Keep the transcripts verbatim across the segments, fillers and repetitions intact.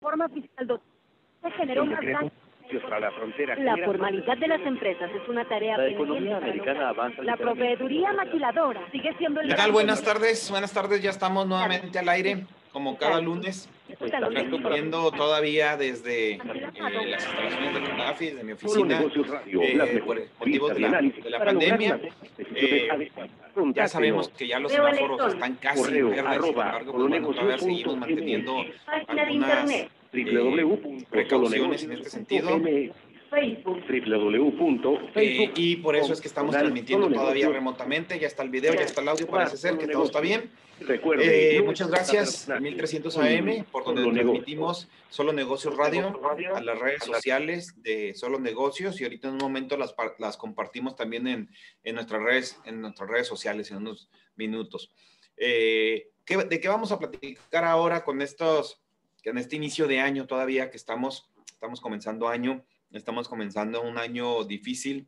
reforma fiscal dos se generó un bastante... La, frontera, la formalidad de las empresas es una tarea la economía americana avanza. La proveeduría maquiladora sigue siendo el... ¿Qué tal? Buenas tardes, buenas tardes, ya estamos nuevamente al aire, como cada lunes, transmitiendo todavía desde eh, las instalaciones de CONAFI, de mi oficina, eh, por motivos de la, de la pandemia. Eh, ya sabemos que ya los semáforos están casi verdes, sin embargo, pues bueno, todavía seguimos manteniendo algunas eh, precauciones en este sentido. Facebook. Eh, y por eso es que estamos transmitiendo todavía remotamente. Ya está el video, ya está el audio, parece ser que todo está bien. Eh, muchas gracias, mil trescientos A M, por donde transmitimos Solo Negocios Radio, a las redes sociales de Solo Negocios, y ahorita en un momento las, las compartimos también en, en, nuestras redes, en nuestras redes sociales en unos minutos. Eh, ¿qué, ¿De qué vamos a platicar ahora con estos, en este inicio de año todavía que estamos, estamos comenzando año? Estamos comenzando un año difícil,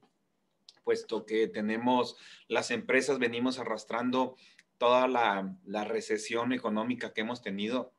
puesto que tenemos, las empresas venimos arrastrando toda la, la recesión económica que hemos tenido,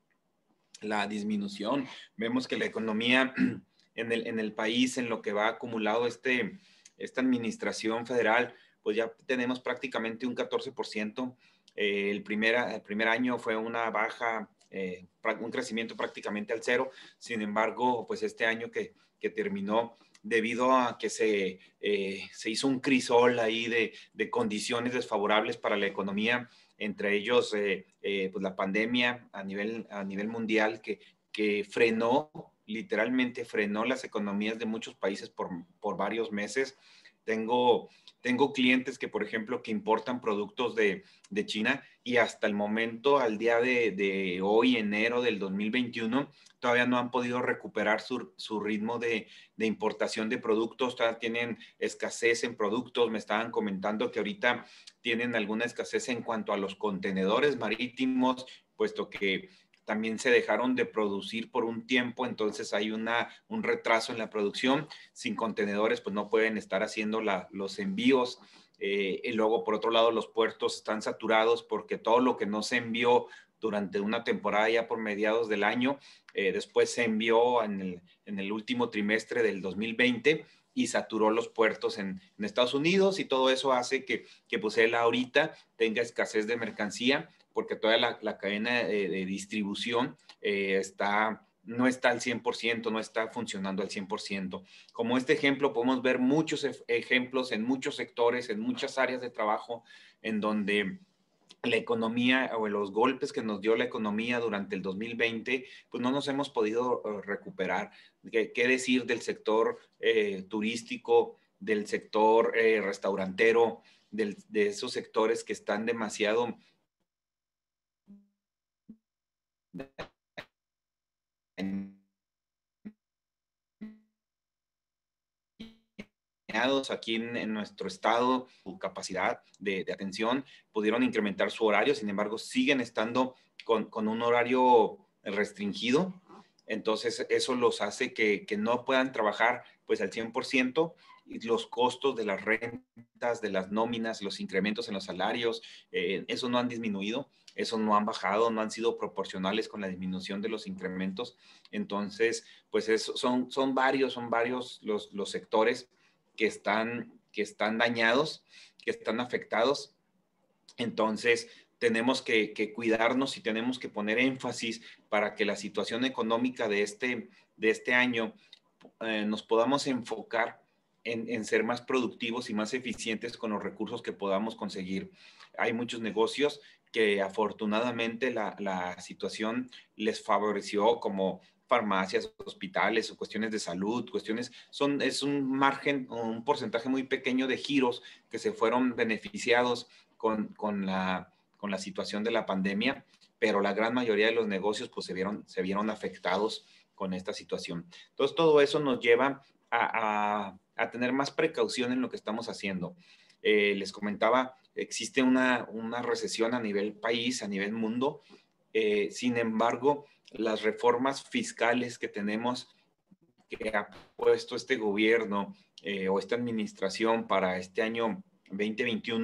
la disminución. Vemos que la economía en el, en el país, en lo que va acumulado este, esta administración federal, pues ya tenemos prácticamente un catorce por ciento. Eh, el, primer, el primer año fue una baja, eh, un crecimiento prácticamente al cero. Sin embargo, pues este año que que terminó debido a que se, eh, se hizo un crisol ahí de, de condiciones desfavorables para la economía, entre ellos eh, eh, pues la pandemia a nivel, a nivel mundial que, que frenó, literalmente frenó las economías de muchos países por, por varios meses. Tengo, tengo clientes que, por ejemplo, que importan productos de, de China y hasta el momento, al día de, de hoy, enero del dos mil veintiuno, todavía no han podido recuperar su, su ritmo de, de importación de productos, todavía tienen escasez en productos. Me estaban comentando que ahorita tienen alguna escasez en cuanto a los contenedores marítimos, puesto que también se dejaron de producir por un tiempo, entonces hay una, un retraso en la producción. Sin contenedores, pues no pueden estar haciendo la, los envíos. Eh, y luego, por otro lado, los puertos están saturados porque todo lo que no se envió durante una temporada ya por mediados del año, eh, después se envió en el, en el último trimestre del dos mil veinte y saturó los puertos en, en Estados Unidos, y todo eso hace que, que pues él ahorita tenga escasez de mercancía, porque toda la, la cadena de, de distribución eh, está, no está al cien por ciento, no está funcionando al cien por ciento. Como este ejemplo, podemos ver muchos ejemplos en muchos sectores, en muchas áreas de trabajo, en donde la economía o los golpes que nos dio la economía durante el dos mil veinte, pues no nos hemos podido uh, recuperar. ¿Qué, qué decir del sector eh, turístico, del sector eh, restaurantero, del, de esos sectores que están demasiado aquí en, en nuestro estado, su capacidad de, de atención, pudieron incrementar su horario, sin embargo siguen estando con, con un horario restringido. Entonces eso los hace que, que no puedan trabajar pues al cien por ciento, y los costos de las rentas, de las nóminas, los incrementos en los salarios, eh, eso no han disminuido, eso no han bajado, no han sido proporcionales con la disminución de los incrementos. Entonces, pues eso, son, son varios, son varios los, los sectores que están, que están dañados, que están afectados. Entonces, tenemos que, que cuidarnos y tenemos que poner énfasis para que la situación económica de este, de este año eh, nos podamos enfocar en, en ser más productivos y más eficientes con los recursos que podamos conseguir. Hay muchos negocios que afortunadamente la, la situación les favoreció, como farmacias, hospitales o cuestiones de salud, cuestiones, son, es un margen, un porcentaje muy pequeño de giros que se fueron beneficiados con, con, la, con la situación de la pandemia, pero la gran mayoría de los negocios pues se vieron, se vieron afectados con esta situación. Entonces todo eso nos lleva a, a, a tener más precaución en lo que estamos haciendo. Eh, les comentaba, existe una, una recesión a nivel país, a nivel mundo. Eh, sin embargo, las reformas fiscales que tenemos, que ha puesto este gobierno eh, o esta administración para este año veinte veintiuno,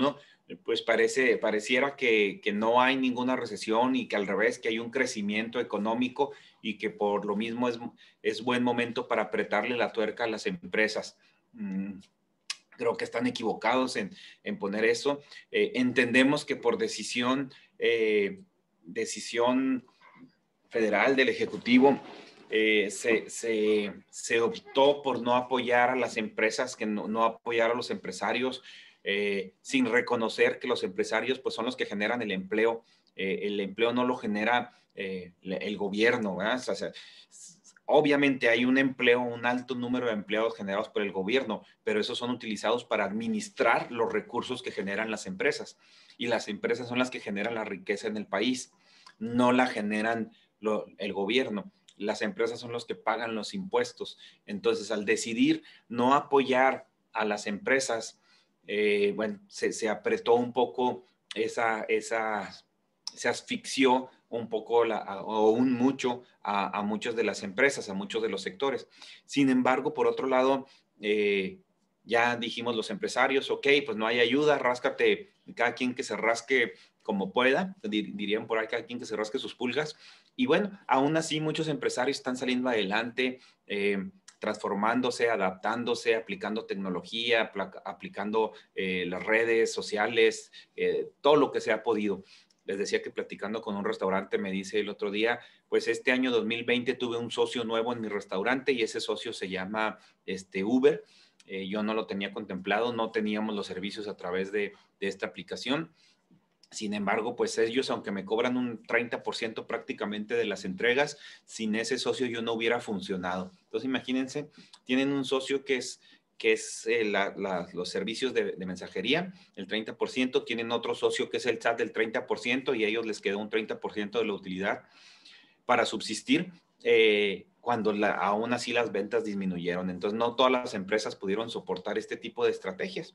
pues parece, pareciera que, que no hay ninguna recesión y que al revés, que hay un crecimiento económico y que por lo mismo es, es buen momento para apretarle la tuerca a las empresas. Mm, creo que están equivocados en, en poner eso. Eh, entendemos que por decisión, eh, decisión federal del Ejecutivo, eh, se, se, se optó por no apoyar a las empresas, que no, no apoyar a los empresarios, eh, sin reconocer que los empresarios pues, son los que generan el empleo. Eh, el empleo no lo genera eh, el gobierno, ¿verdad? O sea, obviamente hay un empleo, un alto número de empleados generados por el gobierno, pero esos son utilizados para administrar los recursos que generan las empresas. Y las empresas son las que generan la riqueza en el país, no la generan lo, el gobierno. Las empresas son los que pagan los impuestos. Entonces, al decidir no apoyar a las empresas, eh, bueno, se, se apretó un poco esa, esa, se asfixió un poco la, o un mucho a, a muchas de las empresas, a muchos de los sectores. Sin embargo, por otro lado, eh, ya dijimos los empresarios, ok, pues no hay ayuda, ráscate, cada quien que se rasque como pueda, dirían por ahí, cada quien que se rasque sus pulgas. Y bueno, aún así muchos empresarios están saliendo adelante, eh, transformándose, adaptándose, aplicando tecnología, aplicando eh, las redes sociales, eh, todo lo que se ha podido. Les decía que platicando con un restaurante me dice el otro día, pues este año dos mil veinte tuve un socio nuevo en mi restaurante y ese socio se llama este, Uber. Eh, yo no lo tenía contemplado, no teníamos los servicios a través de, de esta aplicación. Sin embargo, pues ellos, aunque me cobran un treinta por ciento prácticamente de las entregas, sin ese socio yo no hubiera funcionado. Entonces, imagínense, tienen un socio que es, que es eh, la, la, los servicios de, de mensajería, el treinta por ciento, tienen otro socio que es el chat del treinta por ciento y a ellos les quedó un treinta por ciento de la utilidad para subsistir, eh, cuando la, aún así las ventas disminuyeron. Entonces, no todas las empresas pudieron soportar este tipo de estrategias.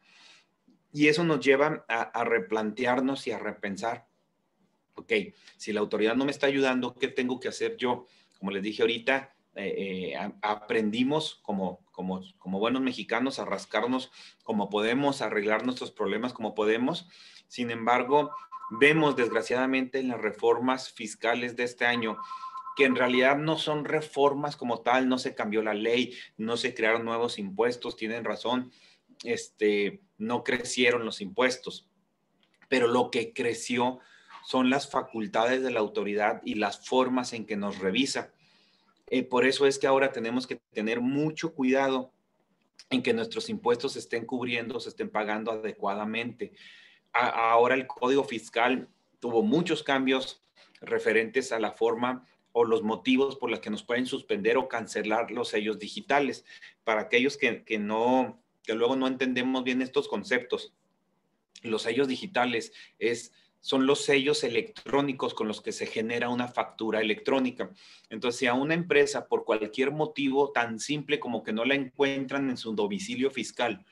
Y eso nos lleva a, a replantearnos y a repensar, ok, si la autoridad no me está ayudando, ¿qué tengo que hacer yo? Como les dije ahorita, eh, eh, a, aprendimos como, como, como buenos mexicanos a rascarnos como podemos, a arreglar nuestros problemas como podemos. Sin embargo, vemos desgraciadamente en las reformas fiscales de este año que en realidad no son reformas como tal, no se cambió la ley, no se crearon nuevos impuestos, tienen razón. Este, no crecieron los impuestos, pero lo que creció son las facultades de la autoridad y las formas en que nos revisa. Eh, por eso es que ahora tenemos que tener mucho cuidado en que nuestros impuestos se estén cubriendo, se estén pagando adecuadamente. A, ahora el Código Fiscal tuvo muchos cambios referentes a la forma o los motivos por los que nos pueden suspender o cancelar los sellos digitales. Para aquellos que, que no que luego no entendemos bien estos conceptos. Los sellos digitales es, son los sellos electrónicos con los que se genera una factura electrónica. Entonces, si a una empresa, por cualquier motivo tan simple como que no la encuentran en su domicilio fiscal,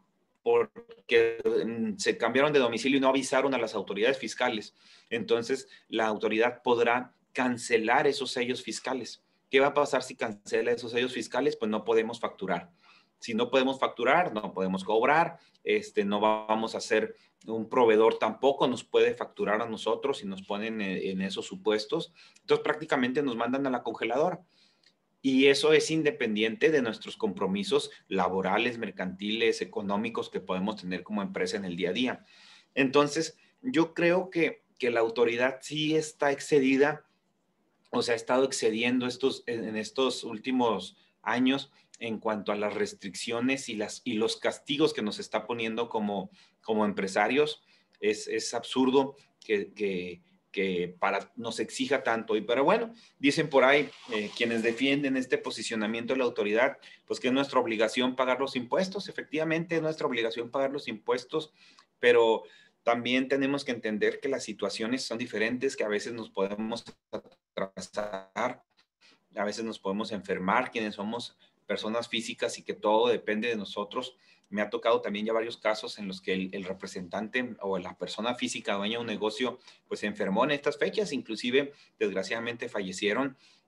porque se cambiaron de domicilio y no avisaron a las autoridades fiscales, entonces la autoridad podrá cancelar esos sellos fiscales. ¿Qué va a pasar si cancela esos sellos fiscales? Pues no podemos facturar. Si no podemos facturar, no podemos cobrar, este, no vamos a ser un proveedor tampoco, nos puede facturar a nosotros y nos ponen en, en esos supuestos. Entonces prácticamente nos mandan a la congeladora. Y eso es independiente de nuestros compromisos laborales, mercantiles, económicos que podemos tener como empresa en el día a día. Entonces, yo creo que, que la autoridad sí está excedida, o sea, ha estado excediendo estos, en estos últimos años en cuanto a las restricciones y, las, y los castigos que nos está poniendo como, como empresarios. Es, es absurdo que, que, que para, nos exija tanto. Y pero bueno, dicen por ahí eh, quienes defienden este posicionamiento de la autoridad, pues que es nuestra obligación pagar los impuestos. Efectivamente, es nuestra obligación pagar los impuestos, pero también tenemos que entender que las situaciones son diferentes, que a veces nos podemos atrasar, a veces nos podemos enfermar, quienes somos personas físicas y que todo depende de nosotros. Me ha tocado también ya varios casos en los que el, el representante o la persona física dueña de un negocio pues se enfermó en estas fechas, inclusive desgraciadamente fallecieron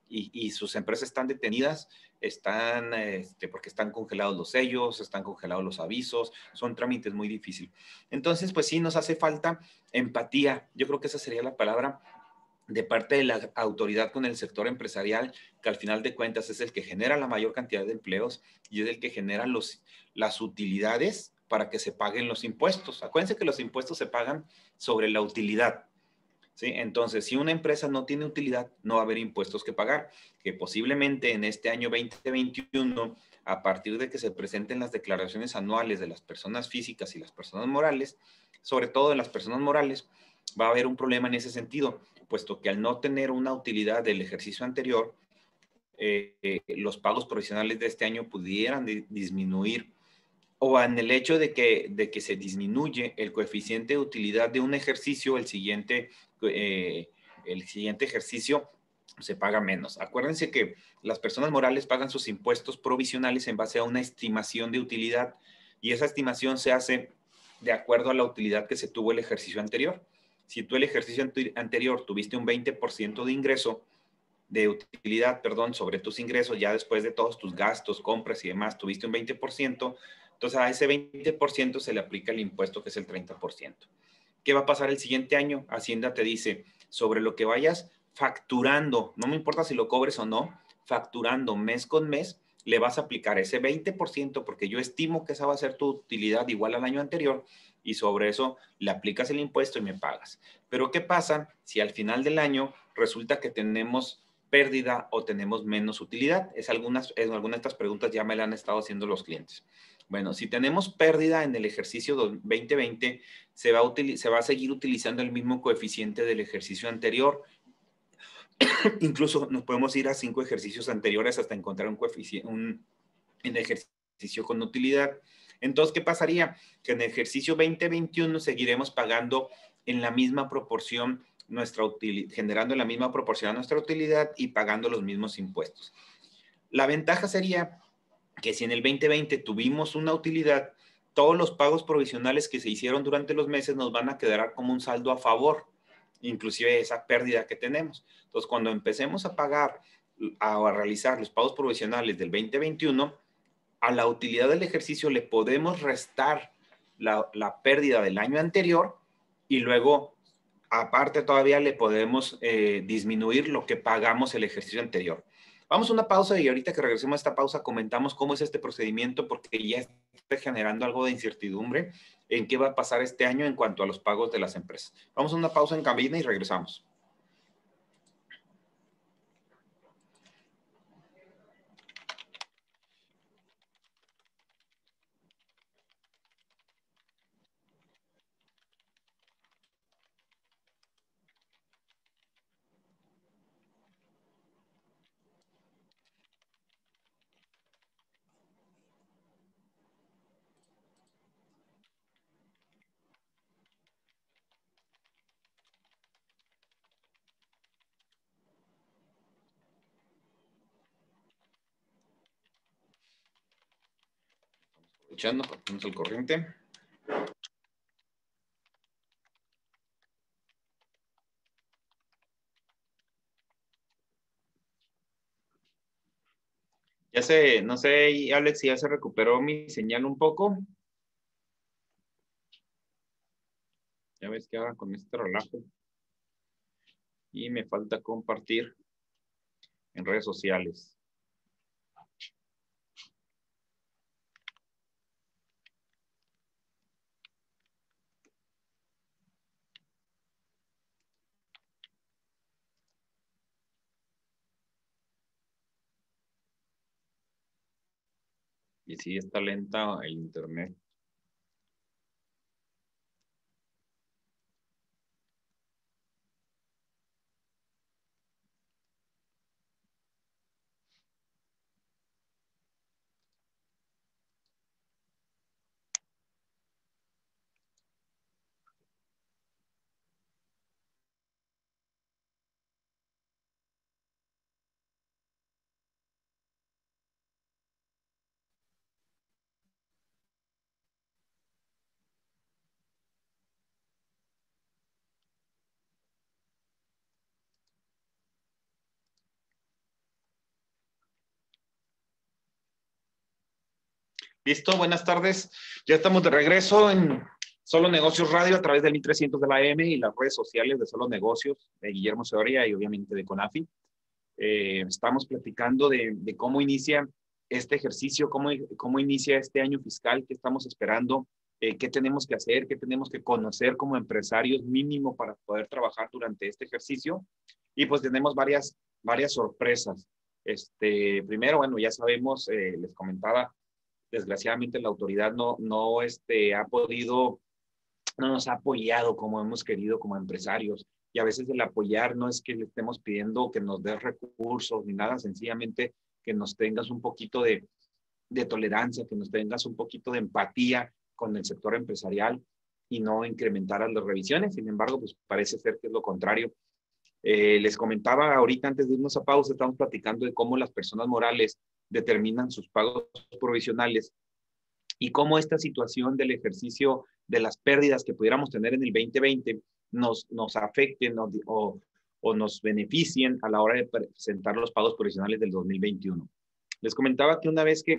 y, y sus empresas están detenidas, están, este, porque están congelados los sellos, están congelados los avisos, son trámites muy difíciles. Entonces, pues sí, nos hace falta empatía. Yo creo que esa sería la palabra de parte de la autoridad con el sector empresarial, que al final de cuentas es el que genera la mayor cantidad de empleos y es el que genera los, las utilidades para que se paguen los impuestos. Acuérdense que los impuestos se pagan sobre la utilidad. ¿Sí? Entonces, si una empresa no tiene utilidad, no va a haber impuestos que pagar, que posiblemente en este año veinte veintiuno, a partir de que se presenten las declaraciones anuales de las personas físicas y las personas morales, sobre todo de las personas morales, va a haber un problema en ese sentido, puesto que al no tener una utilidad del ejercicio anterior, eh, eh, los pagos provisionales de este año pudieran di disminuir, o en el hecho de que, de que se disminuye el coeficiente de utilidad de un ejercicio, el siguiente, eh, el siguiente ejercicio se paga menos. Acuérdense que las personas morales pagan sus impuestos provisionales en base a una estimación de utilidad y esa estimación se hace de acuerdo a la utilidad que se tuvo el ejercicio anterior. Si tú el ejercicio anterior tuviste un veinte por ciento de ingreso, de utilidad, perdón, sobre tus ingresos, ya después de todos tus gastos, compras y demás, tuviste un veinte por ciento, entonces a ese veinte por ciento se le aplica el impuesto que es el treinta por ciento. ¿Qué va a pasar el siguiente año? Hacienda te dice, sobre lo que vayas facturando, no me importa si lo cobres o no, facturando mes con mes, le vas a aplicar ese veinte por ciento porque yo estimo que esa va a ser tu utilidad igual al año anterior y sobre eso le aplicas el impuesto y me pagas. Pero ¿qué pasa si al final del año resulta que tenemos pérdida o tenemos menos utilidad? Es algunas, en algunas de estas preguntas ya me la han estado haciendo los clientes. Bueno, si tenemos pérdida en el ejercicio veinte veinte, se va, a se va a seguir utilizando el mismo coeficiente del ejercicio anterior. Incluso nos podemos ir a cinco ejercicios anteriores hasta encontrar un coeficiente, un, un ejercicio con utilidad. Entonces, ¿qué pasaría? Que en el ejercicio veinte veintiuno seguiremos pagando en la misma proporción nuestra utilidad, generando en la misma proporción nuestra utilidad y pagando los mismos impuestos. La ventaja sería que si en el veinte veinte tuvimos una utilidad, todos los pagos provisionales que se hicieron durante los meses nos van a quedar como un saldo a favor, inclusive esa pérdida que tenemos. Entonces, cuando empecemos a pagar, a realizar los pagos provisionales del veinte veintiuno, a la utilidad del ejercicio le podemos restar la, la pérdida del año anterior y luego, aparte todavía le podemos eh, disminuir lo que pagamos el ejercicio anterior. Vamos a una pausa y ahorita que regresemos a esta pausa comentamos cómo es este procedimiento porque ya está generando algo de incertidumbre en qué va a pasar este año en cuanto a los pagos de las empresas. Vamos a una pausa en cabina y regresamos. Escuchando, ponemos al corriente. Ya sé, no sé, Alex, si ya se recuperó mi señal un poco. Ya ves que ahora con este relajo. Y me falta compartir en redes sociales. Y sí, está lenta el internet. Listo, buenas tardes. Ya estamos de regreso en Solo Negocios Radio a través del mil trescientos de la A M y las redes sociales de Solo Negocios, de Guillermo Soria y obviamente de CONAFI. Eh, estamos platicando de, de cómo inicia este ejercicio, cómo, cómo inicia este año fiscal, qué estamos esperando, eh, qué tenemos que hacer, qué tenemos que conocer como empresarios mínimo para poder trabajar durante este ejercicio. Y pues tenemos varias, varias sorpresas. Este, primero, bueno, ya sabemos, eh, les comentaba, desgraciadamente la autoridad no, no este, ha podido, no nos ha apoyado como hemos querido como empresarios. Y a veces el apoyar no es que le estemos pidiendo que nos des recursos ni nada, sencillamente que nos tengas un poquito de, de tolerancia, que nos tengas un poquito de empatía con el sector empresarial y no incrementar las revisiones. Sin embargo, pues parece ser que es lo contrario. Eh, les comentaba ahorita antes de irnos a pausa, estamos platicando de cómo las personas morales determinan sus pagos provisionales y cómo esta situación del ejercicio de las pérdidas que pudiéramos tener en el veinte veinte nos, nos afecten o, o, o nos beneficien a la hora de presentar los pagos provisionales del dos mil veintiuno. Les comentaba que una vez que,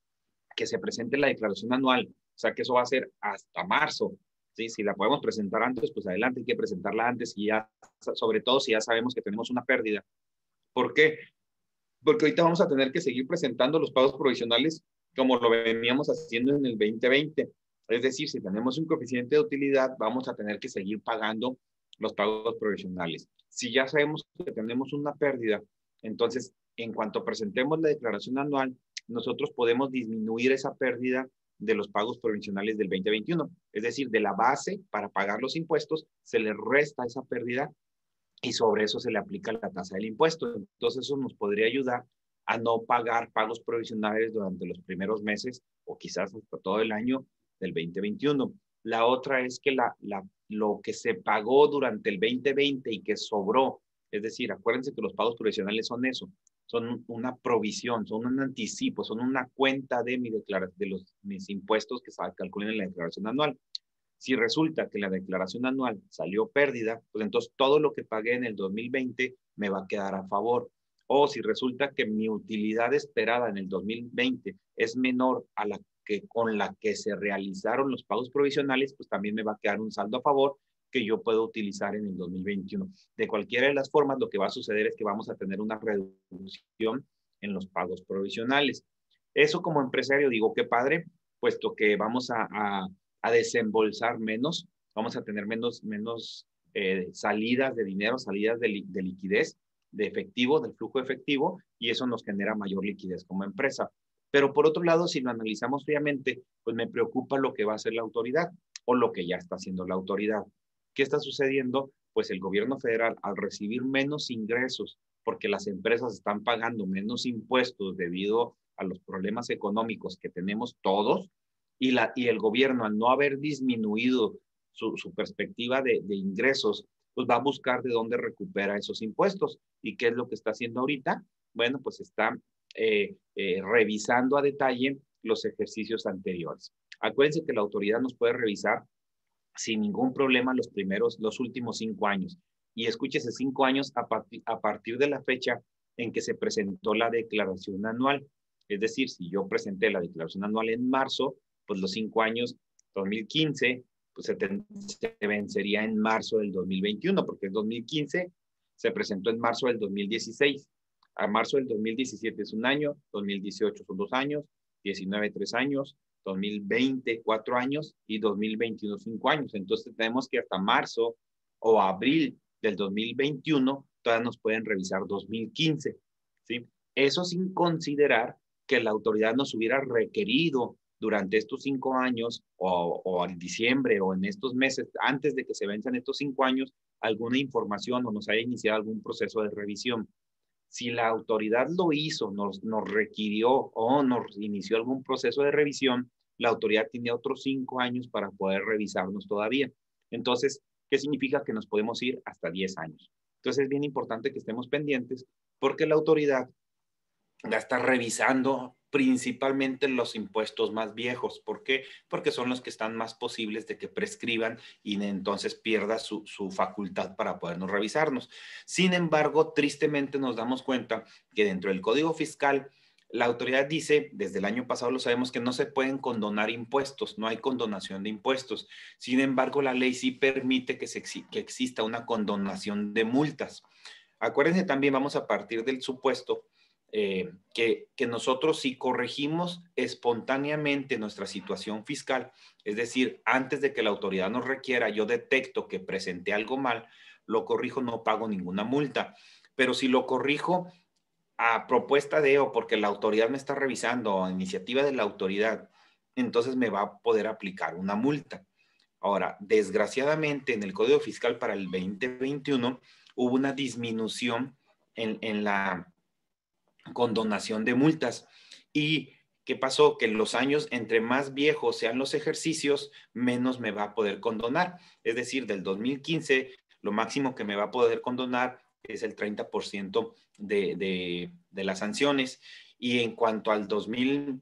que se presente la declaración anual, o sea que eso va a ser hasta marzo, ¿sí? Si la podemos presentar antes, pues adelante, hay que presentarla antes y ya, sobre todo si ya sabemos que tenemos una pérdida. ¿Por qué? Porque ahorita vamos a tener que seguir presentando los pagos provisionales como lo veníamos haciendo en el veinte veinte. Es decir, si tenemos un coeficiente de utilidad, vamos a tener que seguir pagando los pagos provisionales. Si ya sabemos que tenemos una pérdida, entonces, en cuanto presentemos la declaración anual, nosotros podemos disminuir esa pérdida de los pagos provisionales del veinte veintiuno. Es decir, de la base para pagar los impuestos, se le resta esa pérdida y sobre eso se le aplica la tasa del impuesto. Entonces eso nos podría ayudar a no pagar pagos provisionales durante los primeros meses o quizás hasta todo el año del veinte veintiuno. La otra es que la, la, lo que se pagó durante el veinte veinte y que sobró, es decir, acuérdense que los pagos provisionales son eso, son una provisión, son un anticipo, son una cuenta de, mi declara, de los, mis impuestos que se calculan en la declaración anual. Si resulta que la declaración anual salió pérdida, pues entonces todo lo que pagué en el dos mil veinte me va a quedar a favor. O si resulta que mi utilidad esperada en el dos mil veinte es menor a la que con la que se realizaron los pagos provisionales, pues también me va a quedar un saldo a favor que yo puedo utilizar en el dos mil veintiuno. De cualquiera de las formas, lo que va a suceder es que vamos a tener una reducción en los pagos provisionales. Eso como empresario digo, qué padre, puesto que vamos a, a a desembolsar menos, vamos a tener menos, menos eh, salidas de dinero, salidas de, li de liquidez, de efectivo, del flujo efectivo, y eso nos genera mayor liquidez como empresa. Pero por otro lado, si lo analizamos fríamente, pues me preocupa lo que va a hacer la autoridad o lo que ya está haciendo la autoridad. ¿Qué está sucediendo? Pues el gobierno federal, al recibir menos ingresos, porque las empresas están pagando menos impuestos debido a los problemas económicos que tenemos todos, Y, la, y el gobierno, al no haber disminuido su, su perspectiva de, de ingresos, pues va a buscar de dónde recupera esos impuestos. ¿Y qué es lo que está haciendo ahorita? Bueno, pues está eh, eh, revisando a detalle los ejercicios anteriores. Acuérdense que la autoridad nos puede revisar sin ningún problema los primeros, los últimos cinco años. Y escúchese, cinco años a, partir, a partir de la fecha en que se presentó la declaración anual. Es decir, si yo presenté la declaración anual en marzo, pues los cinco años, dos mil quince, pues se, ten, se vencería en marzo del dos mil veintiuno, porque el dos mil quince se presentó en marzo del dos mil dieciséis. A marzo del dos mil diecisiete es un año, dos mil dieciocho son dos años, diecinueve tres años, dos mil veinte cuatro años y dos mil veintiuno cinco años. Entonces tenemos que hasta marzo o abril del dos mil veintiuno todavía nos pueden revisar dos mil quince, ¿sí? Eso sin considerar que la autoridad nos hubiera requerido durante estos cinco años o, o en diciembre o en estos meses, antes de que se venzan estos cinco años, alguna información o nos haya iniciado algún proceso de revisión. Si la autoridad lo hizo, nos, nos requirió o nos inició algún proceso de revisión, la autoridad tiene otros cinco años para poder revisarnos todavía. Entonces, ¿qué significa? Que nos podemos ir hasta diez años. Entonces, es bien importante que estemos pendientes porque la autoridad ya está revisando principalmente los impuestos más viejos. ¿Por qué? Porque son los que están más posibles de que prescriban y entonces pierda su, su facultad para podernos revisarnos. Sin embargo, tristemente nos damos cuenta que dentro del Código Fiscal La autoridad dice, desde el año pasado lo sabemos, que no se pueden condonar impuestos, no hay condonación de impuestos. Sin embargo, la ley sí permite que, se, que exista una condonación de multas. Acuérdense también, vamos a partir del supuesto eh, que, que nosotros si corregimos espontáneamente nuestra situación fiscal, es decir, antes de que la autoridad nos requiera, yo detecto que presenté algo mal, lo corrijo, no pago ninguna multa. Pero si lo corrijo a propuesta de o porque la autoridad me está revisando o a iniciativa de la autoridad, entonces me va a poder aplicar una multa. Ahora, desgraciadamente en el Código Fiscal para el veinte veintiuno hubo una disminución en, en la condonación de multas. ¿Y qué pasó? Que en los años, entre más viejos sean los ejercicios, menos me va a poder condonar. Es decir, del dos mil quince, lo máximo que me va a poder condonar es el treinta por ciento de, de, de las sanciones. Y en cuanto al dos mil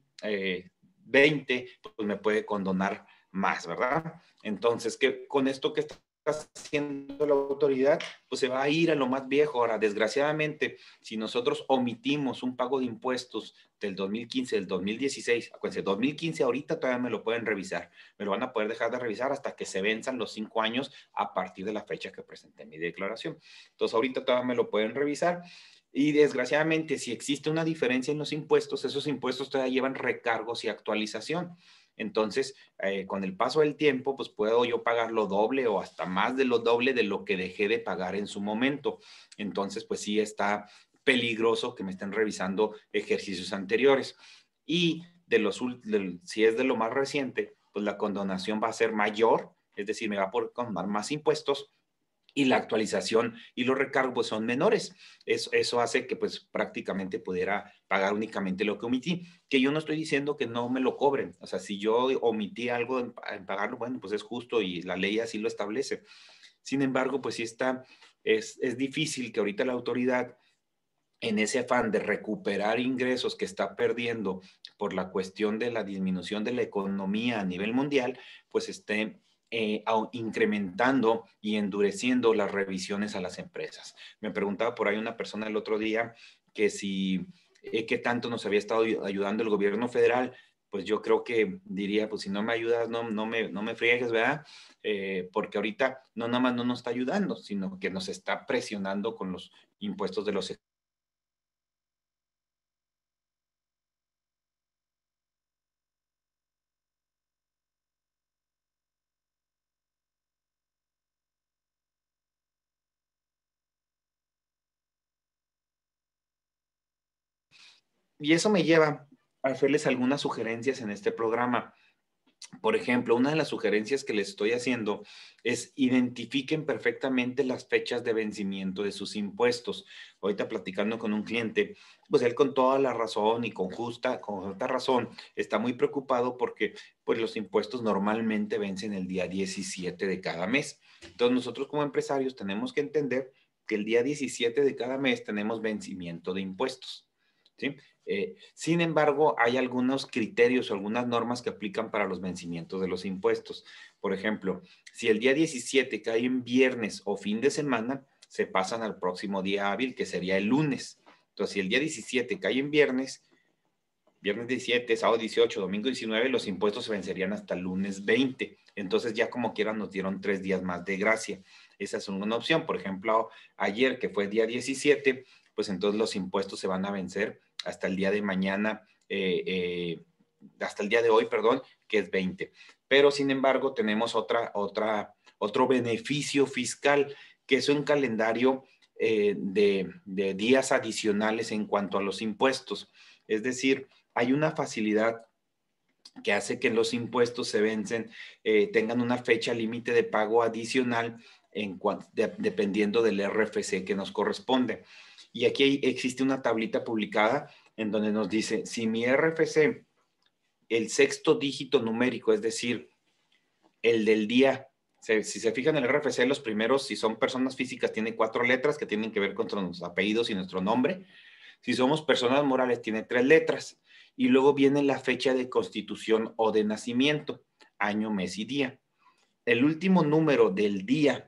veinte, pues me puede condonar más, ¿verdad? Entonces, ¿qué, con esto que está haciendo la autoridad? Pues se va a ir a lo más viejo. Ahora, desgraciadamente, si nosotros omitimos un pago de impuestos del dos mil quince, del dos mil dieciséis, acuérdense, dos mil quince ahorita todavía me lo pueden revisar, me lo van a poder dejar de revisar hasta que se venzan los cinco años a partir de la fecha que presenté mi declaración. Entonces, ahorita todavía me lo pueden revisar. Y desgraciadamente, si existe una diferencia en los impuestos, esos impuestos todavía llevan recargos y actualización. Entonces, eh, con el paso del tiempo, pues puedo yo pagar lo doble o hasta más de lo doble de lo que dejé de pagar en su momento. Entonces, pues sí está peligroso que me estén revisando ejercicios anteriores. Y de los, de, si es de lo más reciente, pues la condonación va a ser mayor, es decir, me va a poder condonar más impuestos, y la actualización y los recargos pues, son menores. Eso, eso hace que pues prácticamente pudiera pagar únicamente lo que omití. Que yo no estoy diciendo que no me lo cobren. O sea, si yo omití algo en, en pagarlo, bueno, pues es justo y la ley así lo establece. Sin embargo, pues sí está, es, es difícil que ahorita la autoridad, en ese afán de recuperar ingresos que está perdiendo por la cuestión de la disminución de la economía a nivel mundial, pues esté eh, incrementando y endureciendo las revisiones a las empresas. Me preguntaba por ahí una persona el otro día que si, eh, qué tanto nos había estado ayudando el gobierno federal. Pues yo creo que diría, pues si no me ayudas, no, no, me, no me friegues, ¿verdad? Eh, porque ahorita no nada más no nos está ayudando, sino que nos está presionando con los impuestos de los y eso me lleva a hacerles algunas sugerencias en este programa. Por ejemplo, una de las sugerencias que les estoy haciendo es identifiquen perfectamente las fechas de vencimiento de sus impuestos. Ahorita platicando con un cliente, pues él con toda la razón y con justa, con justa razón está muy preocupado porque pues los impuestos normalmente vencen el día diecisiete de cada mes. Entonces nosotros como empresarios tenemos que entender que el día diecisiete de cada mes tenemos vencimiento de impuestos, ¿sí? Eh, sin embargo, hay algunos criterios o algunas normas que aplican para los vencimientos de los impuestos. Por ejemplo, si el día diecisiete cae en viernes o fin de semana, se pasan al próximo día hábil, que sería el lunes. Entonces, si el día diecisiete cae en viernes, viernes diecisiete, sábado dieciocho, domingo diecinueve, los impuestos se vencerían hasta el lunes veinte. Entonces, ya como quieran, nos dieron tres días más de gracia. Esa es una opción. Por ejemplo, ayer, que fue día diecisiete, pues entonces los impuestos se van a vencer hasta el día de mañana, eh, eh, hasta el día de hoy, perdón, que es veinte. Pero, sin embargo, tenemos otra, otra, otro beneficio fiscal, que es un calendario eh, de, de días adicionales en cuanto a los impuestos. Es decir, hay una facilidad que hace que los impuestos se vencen, eh, tengan una fecha límite de pago adicional en de, dependiendo del R F C que nos corresponde. Y aquí hay, existe una tablita publicada en donde nos dice, si mi R F C, el sexto dígito numérico, es decir, el del día, si, si se fijan en el R F C, los primeros, si son personas físicas, tiene cuatro letras que tienen que ver con nuestros apellidos y nuestro nombre. Si somos personas morales, tiene tres letras. Y luego viene la fecha de constitución o de nacimiento, año, mes y día. El último número del día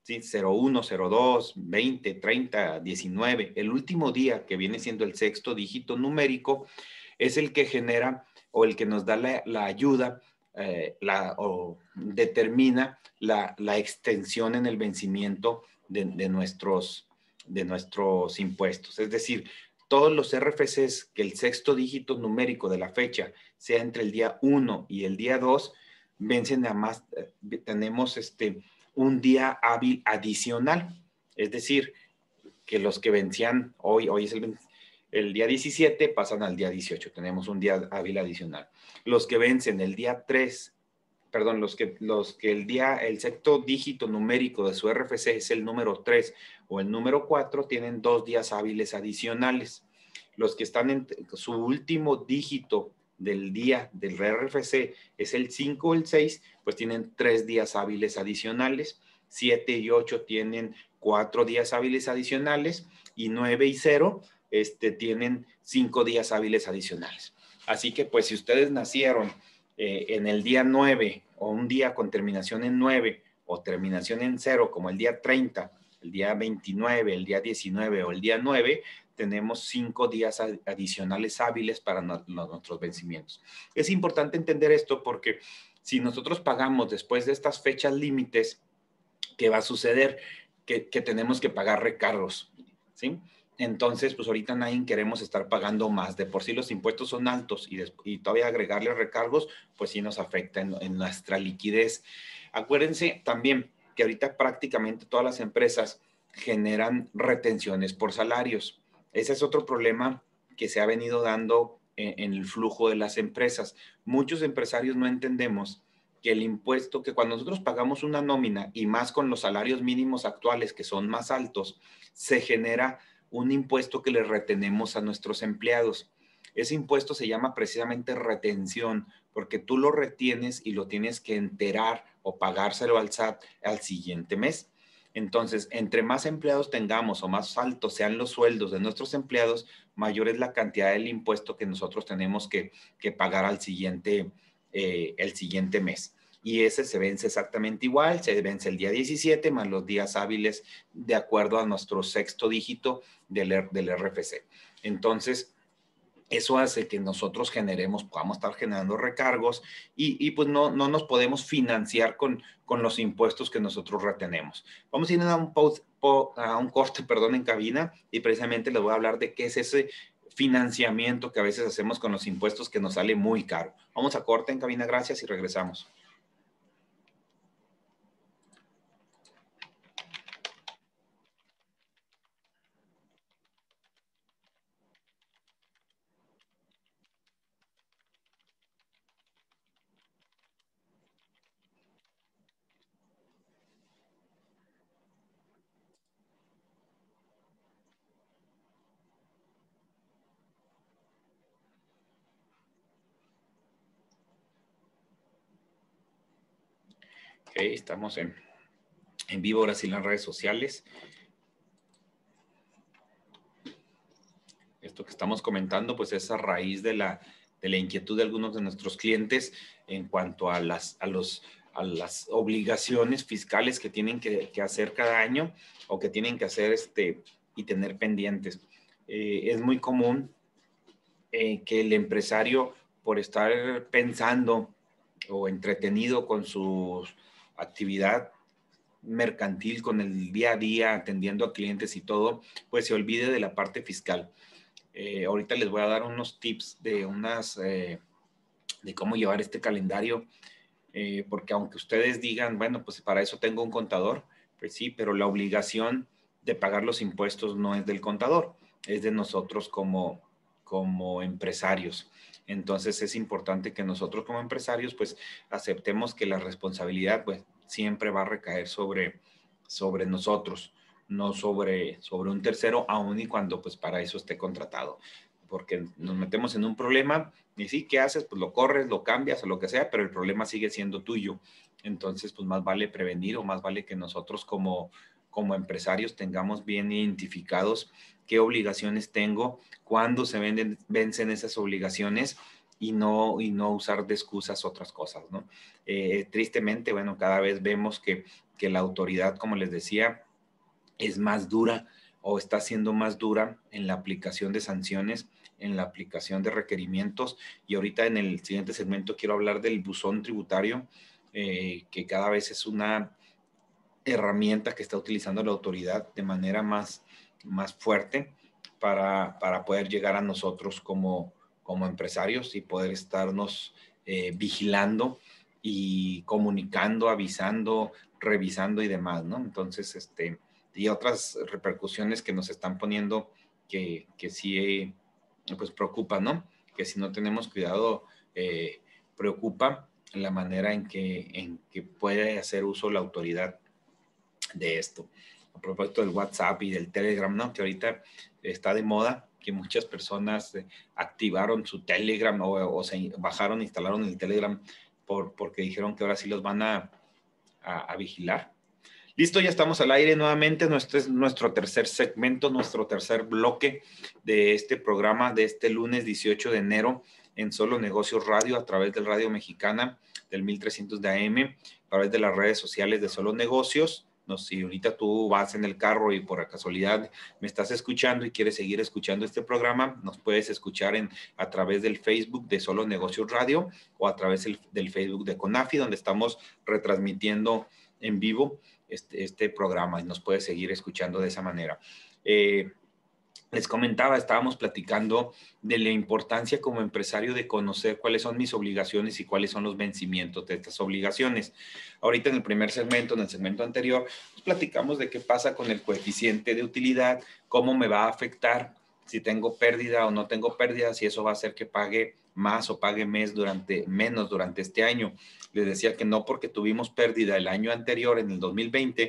¿sí? cero uno, cero dos, veinte, treinta, diecinueve. El último día, que viene siendo el sexto dígito numérico, es el que genera o el que nos da la, la ayuda eh, la, o determina la, la extensión en el vencimiento de, de, nuestros, de nuestros impuestos. Es decir, todos los R F Cs que el sexto dígito numérico de la fecha sea entre el día uno y el día dos, vencen a más, eh, tenemos este, un día hábil adicional. Es decir, que los que vencían hoy, hoy es el, el día diecisiete, pasan al día dieciocho. Tenemos un día hábil adicional. Los que vencen el día tres, perdón, los que, los que el día, el sexto dígito numérico de su R F C es el número tres o el número cuatro, tienen dos días hábiles adicionales. Los que están en su último dígito del día del R F C es el cinco o el seis, pues tienen tres días hábiles adicionales. siete y ocho tienen cuatro días hábiles adicionales y nueve y cero este, tienen cinco días hábiles adicionales. Así que pues si ustedes nacieron eh, en el día nueve o un día con terminación en nueve o terminación en cero como el día treinta, el día veintinueve, el día diecinueve o el día nueve, tenemos cinco días adicionales hábiles para no, no, nuestros vencimientos. Es importante entender esto porque si nosotros pagamos después de estas fechas límites, ¿qué va a suceder? Que, que tenemos que pagar recargos, ¿sí? Entonces, pues ahorita nadie queremos estar pagando más. De por sí los impuestos son altos y, y todavía agregarle recargos, pues sí nos afecta en, en nuestra liquidez. Acuérdense también que ahorita prácticamente todas las empresas generan retenciones por salarios. Ese es otro problema que se ha venido dando en, en el flujo de las empresas. Muchos empresarios no entendemos que el impuesto, que cuando nosotros pagamos una nómina y más con los salarios mínimos actuales que son más altos, se genera un impuesto que le retenemos a nuestros empleados. Ese impuesto se llama precisamente retención, porque tú lo retienes y lo tienes que enterar o pagárselo al S A T al siguiente mes. Entonces, entre más empleados tengamos o más altos sean los sueldos de nuestros empleados, mayor es la cantidad del impuesto que nosotros tenemos que, que pagar al siguiente, eh, el siguiente mes. Y ese se vence exactamente igual, se vence el día diecisiete más los días hábiles de acuerdo a nuestro sexto dígito del, del R F C. Entonces, eso hace que nosotros generemos, podamos estar generando recargos y, y pues no, no nos podemos financiar con, con los impuestos que nosotros retenemos. Vamos a ir a un, post, a un corte perdón, en cabina y precisamente les voy a hablar de qué es ese financiamiento que a veces hacemos con los impuestos que nos sale muy caro. Vamos a corte en cabina, gracias y regresamos. Ok, estamos en, en vivo ahora sí en las redes sociales. Esto que estamos comentando, pues es a raíz de la, de la inquietud de algunos de nuestros clientes en cuanto a las, a los, a las obligaciones fiscales que tienen que, que hacer cada año o que tienen que hacer este, y tener pendientes. Eh, es muy común eh, que el empresario, por estar pensando o entretenido con su actividad mercantil, con el día a día, atendiendo a clientes y todo, pues se olvide de la parte fiscal. Eh, ahorita les voy a dar unos tips de unas, eh, de cómo llevar este calendario, eh, porque aunque ustedes digan, bueno, pues para eso tengo un contador, pues sí, pero la obligación de pagar los impuestos no es del contador, es de nosotros como, como empresarios. Entonces es importante que nosotros como empresarios pues aceptemos que la responsabilidad pues siempre va a recaer sobre, sobre nosotros, no sobre, sobre un tercero, aun y cuando pues para eso esté contratado. Porque nos metemos en un problema y sí, ¿qué haces? Pues lo corres, lo cambias o lo que sea, pero el problema sigue siendo tuyo. Entonces, pues más vale prevenir o más vale que nosotros como, como empresarios tengamos bien identificados qué obligaciones tengo, cuándo se venden, vencen esas obligaciones y no, y no usar de excusas otras cosas, ¿no? Eh, tristemente, bueno, cada vez vemos que, que la autoridad, como les decía, es más dura o está siendo más dura en la aplicación de sanciones, en la aplicación de requerimientos. Y ahorita en el siguiente segmento quiero hablar del buzón tributario, eh, que cada vez es una herramienta que está utilizando la autoridad de manera más, más fuerte para, para poder llegar a nosotros como, como empresarios y poder estarnos eh, vigilando y comunicando, avisando, revisando y demás, ¿no? Entonces, este, y otras repercusiones que nos están poniendo que, que sí, pues preocupa, ¿no? Que si no tenemos cuidado, eh, preocupa la manera en que, en que puede hacer uso la autoridad de esto. A propósito del WhatsApp y del Telegram, ¿no? Que ahorita está de moda, que muchas personas eh, activaron su Telegram o, o se bajaron, instalaron el Telegram por, porque dijeron que ahora sí los van a, a, a vigilar. Listo, ya estamos al aire nuevamente. Nuestro es nuestro tercer segmento, nuestro tercer bloque de este programa de este lunes dieciocho de enero en Solo Negocios Radio a través del Radio Mexicana del mil trescientos de A M, a través de las redes sociales de Solo Negocios. No sé si ahorita tú vas en el carro y por casualidad me estás escuchando y quieres seguir escuchando este programa, nos puedes escuchar en, a través del Facebook de Solo Negocios Radio o a través del, del Facebook de CONAFI, donde estamos retransmitiendo en vivo este, este programa y nos puedes seguir escuchando de esa manera. Eh, Les comentaba, estábamos platicando de la importancia como empresario de conocer cuáles son mis obligaciones y cuáles son los vencimientos de estas obligaciones. Ahorita en el primer segmento, en el segmento anterior, pues platicamos de qué pasa con el coeficiente de utilidad, cómo me va a afectar, si tengo pérdida o no tengo pérdida, si eso va a hacer que pague más o pague mes durante, menos durante este año. Les decía que no porque tuvimos pérdida el año anterior, en el dos mil veinte,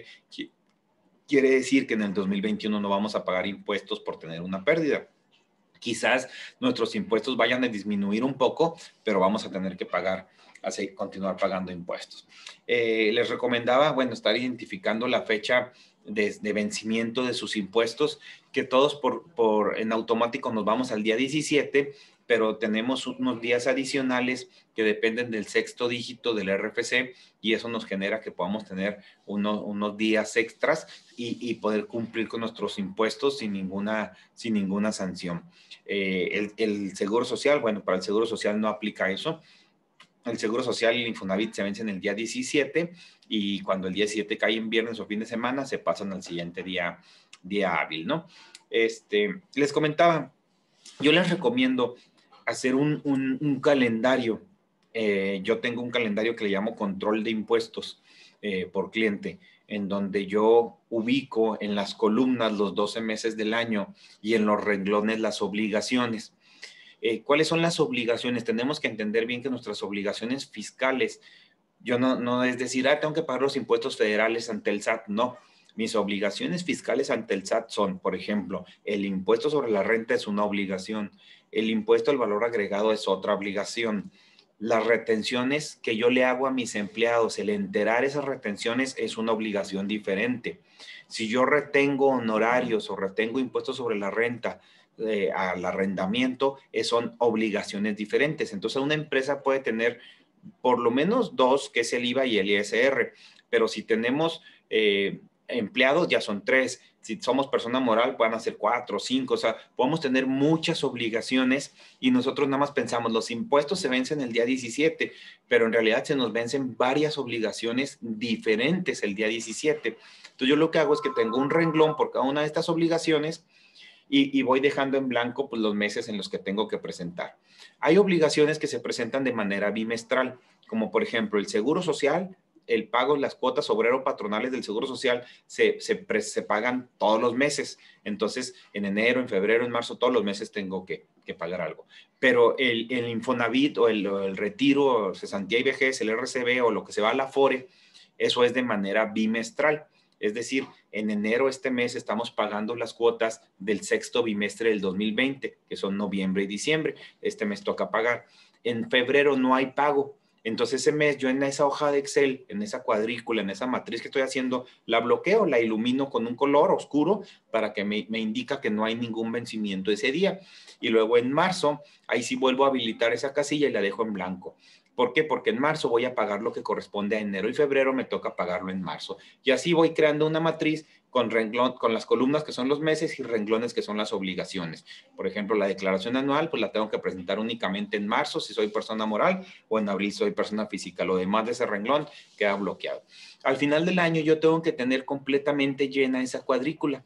quiere decir que en el dos mil veintiuno no vamos a pagar impuestos por tener una pérdida. Quizás nuestros impuestos vayan a disminuir un poco, pero vamos a tener que pagar, así continuar pagando impuestos. Eh, les recomendaba, bueno, estar identificando la fecha de, de vencimiento de sus impuestos, que todos por, por en automático nos vamos al día diecisiete, pero tenemos unos días adicionales que dependen del sexto dígito del R F C y eso nos genera que podamos tener uno, unos días extras y, y poder cumplir con nuestros impuestos sin ninguna, sin ninguna sanción. Eh, el, el Seguro Social, bueno, para el Seguro Social no aplica eso. El Seguro Social y el Infonavit se vencen el día diecisiete y cuando el día diecisiete cae en viernes o fin de semana, se pasan al siguiente día, día hábil, ¿no? Este, les comentaba, yo les recomiendo hacer un, un, un calendario. Eh, yo tengo un calendario que le llamo control de impuestos eh, por cliente, en donde yo ubico en las columnas los doce meses del año y en los renglones las obligaciones. Eh, ¿Cuáles son las obligaciones? Tenemos que entender bien que nuestras obligaciones fiscales, yo no, no es decir, ah, tengo que pagar los impuestos federales ante el S A T, no. Mis obligaciones fiscales ante el S A T son, por ejemplo, el impuesto sobre la renta es una obligación, el impuesto al valor agregado es otra obligación. Las retenciones que yo le hago a mis empleados, el enterar esas retenciones es una obligación diferente. Si yo retengo honorarios o retengo impuestos sobre la renta, eh, al arrendamiento, eh, son obligaciones diferentes. Entonces, una empresa puede tener por lo menos dos, que es el I V A y el I S R, pero si tenemos eh, empleados ya son tres, si somos persona moral van a ser cuatro, cinco, o sea, podemos tener muchas obligaciones y nosotros nada más pensamos, los impuestos se vencen el día diecisiete, pero en realidad se nos vencen varias obligaciones diferentes el día diecisiete. Entonces yo lo que hago es que tengo un renglón por cada una de estas obligaciones y, y voy dejando en blanco pues, los meses en los que tengo que presentar. Hay obligaciones que se presentan de manera bimestral, como por ejemplo el Seguro Social, el pago, las cuotas obrero-patronales del Seguro Social se, se, se pagan todos los meses. Entonces, en enero, en febrero, en marzo, todos los meses tengo que, que pagar algo. Pero el, el Infonavit o el, el retiro, cesantía y vejez, el R C B o lo que se va a la Afore, eso es de manera bimestral. Es decir, en enero este mes estamos pagando las cuotas del sexto bimestre del dos mil veinte, que son noviembre y diciembre. Este mes toca pagar. En febrero no hay pago. Entonces ese mes yo en esa hoja de Excel, en esa cuadrícula, en esa matriz que estoy haciendo, la bloqueo, la ilumino con un color oscuro para que me, me indica que no hay ningún vencimiento ese día. Y luego en marzo, ahí sí vuelvo a habilitar esa casilla y la dejo en blanco. ¿Por qué? Porque en marzo voy a pagar lo que corresponde a enero y febrero, me toca pagarlo en marzo. Y así voy creando una matriz con, renglón, con las columnas que son los meses y renglones que son las obligaciones. Por ejemplo, la declaración anual, pues la tengo que presentar únicamente en marzo si soy persona moral o en abril si soy persona física. Lo demás de ese renglón queda bloqueado. Al final del año yo tengo que tener completamente llena esa cuadrícula.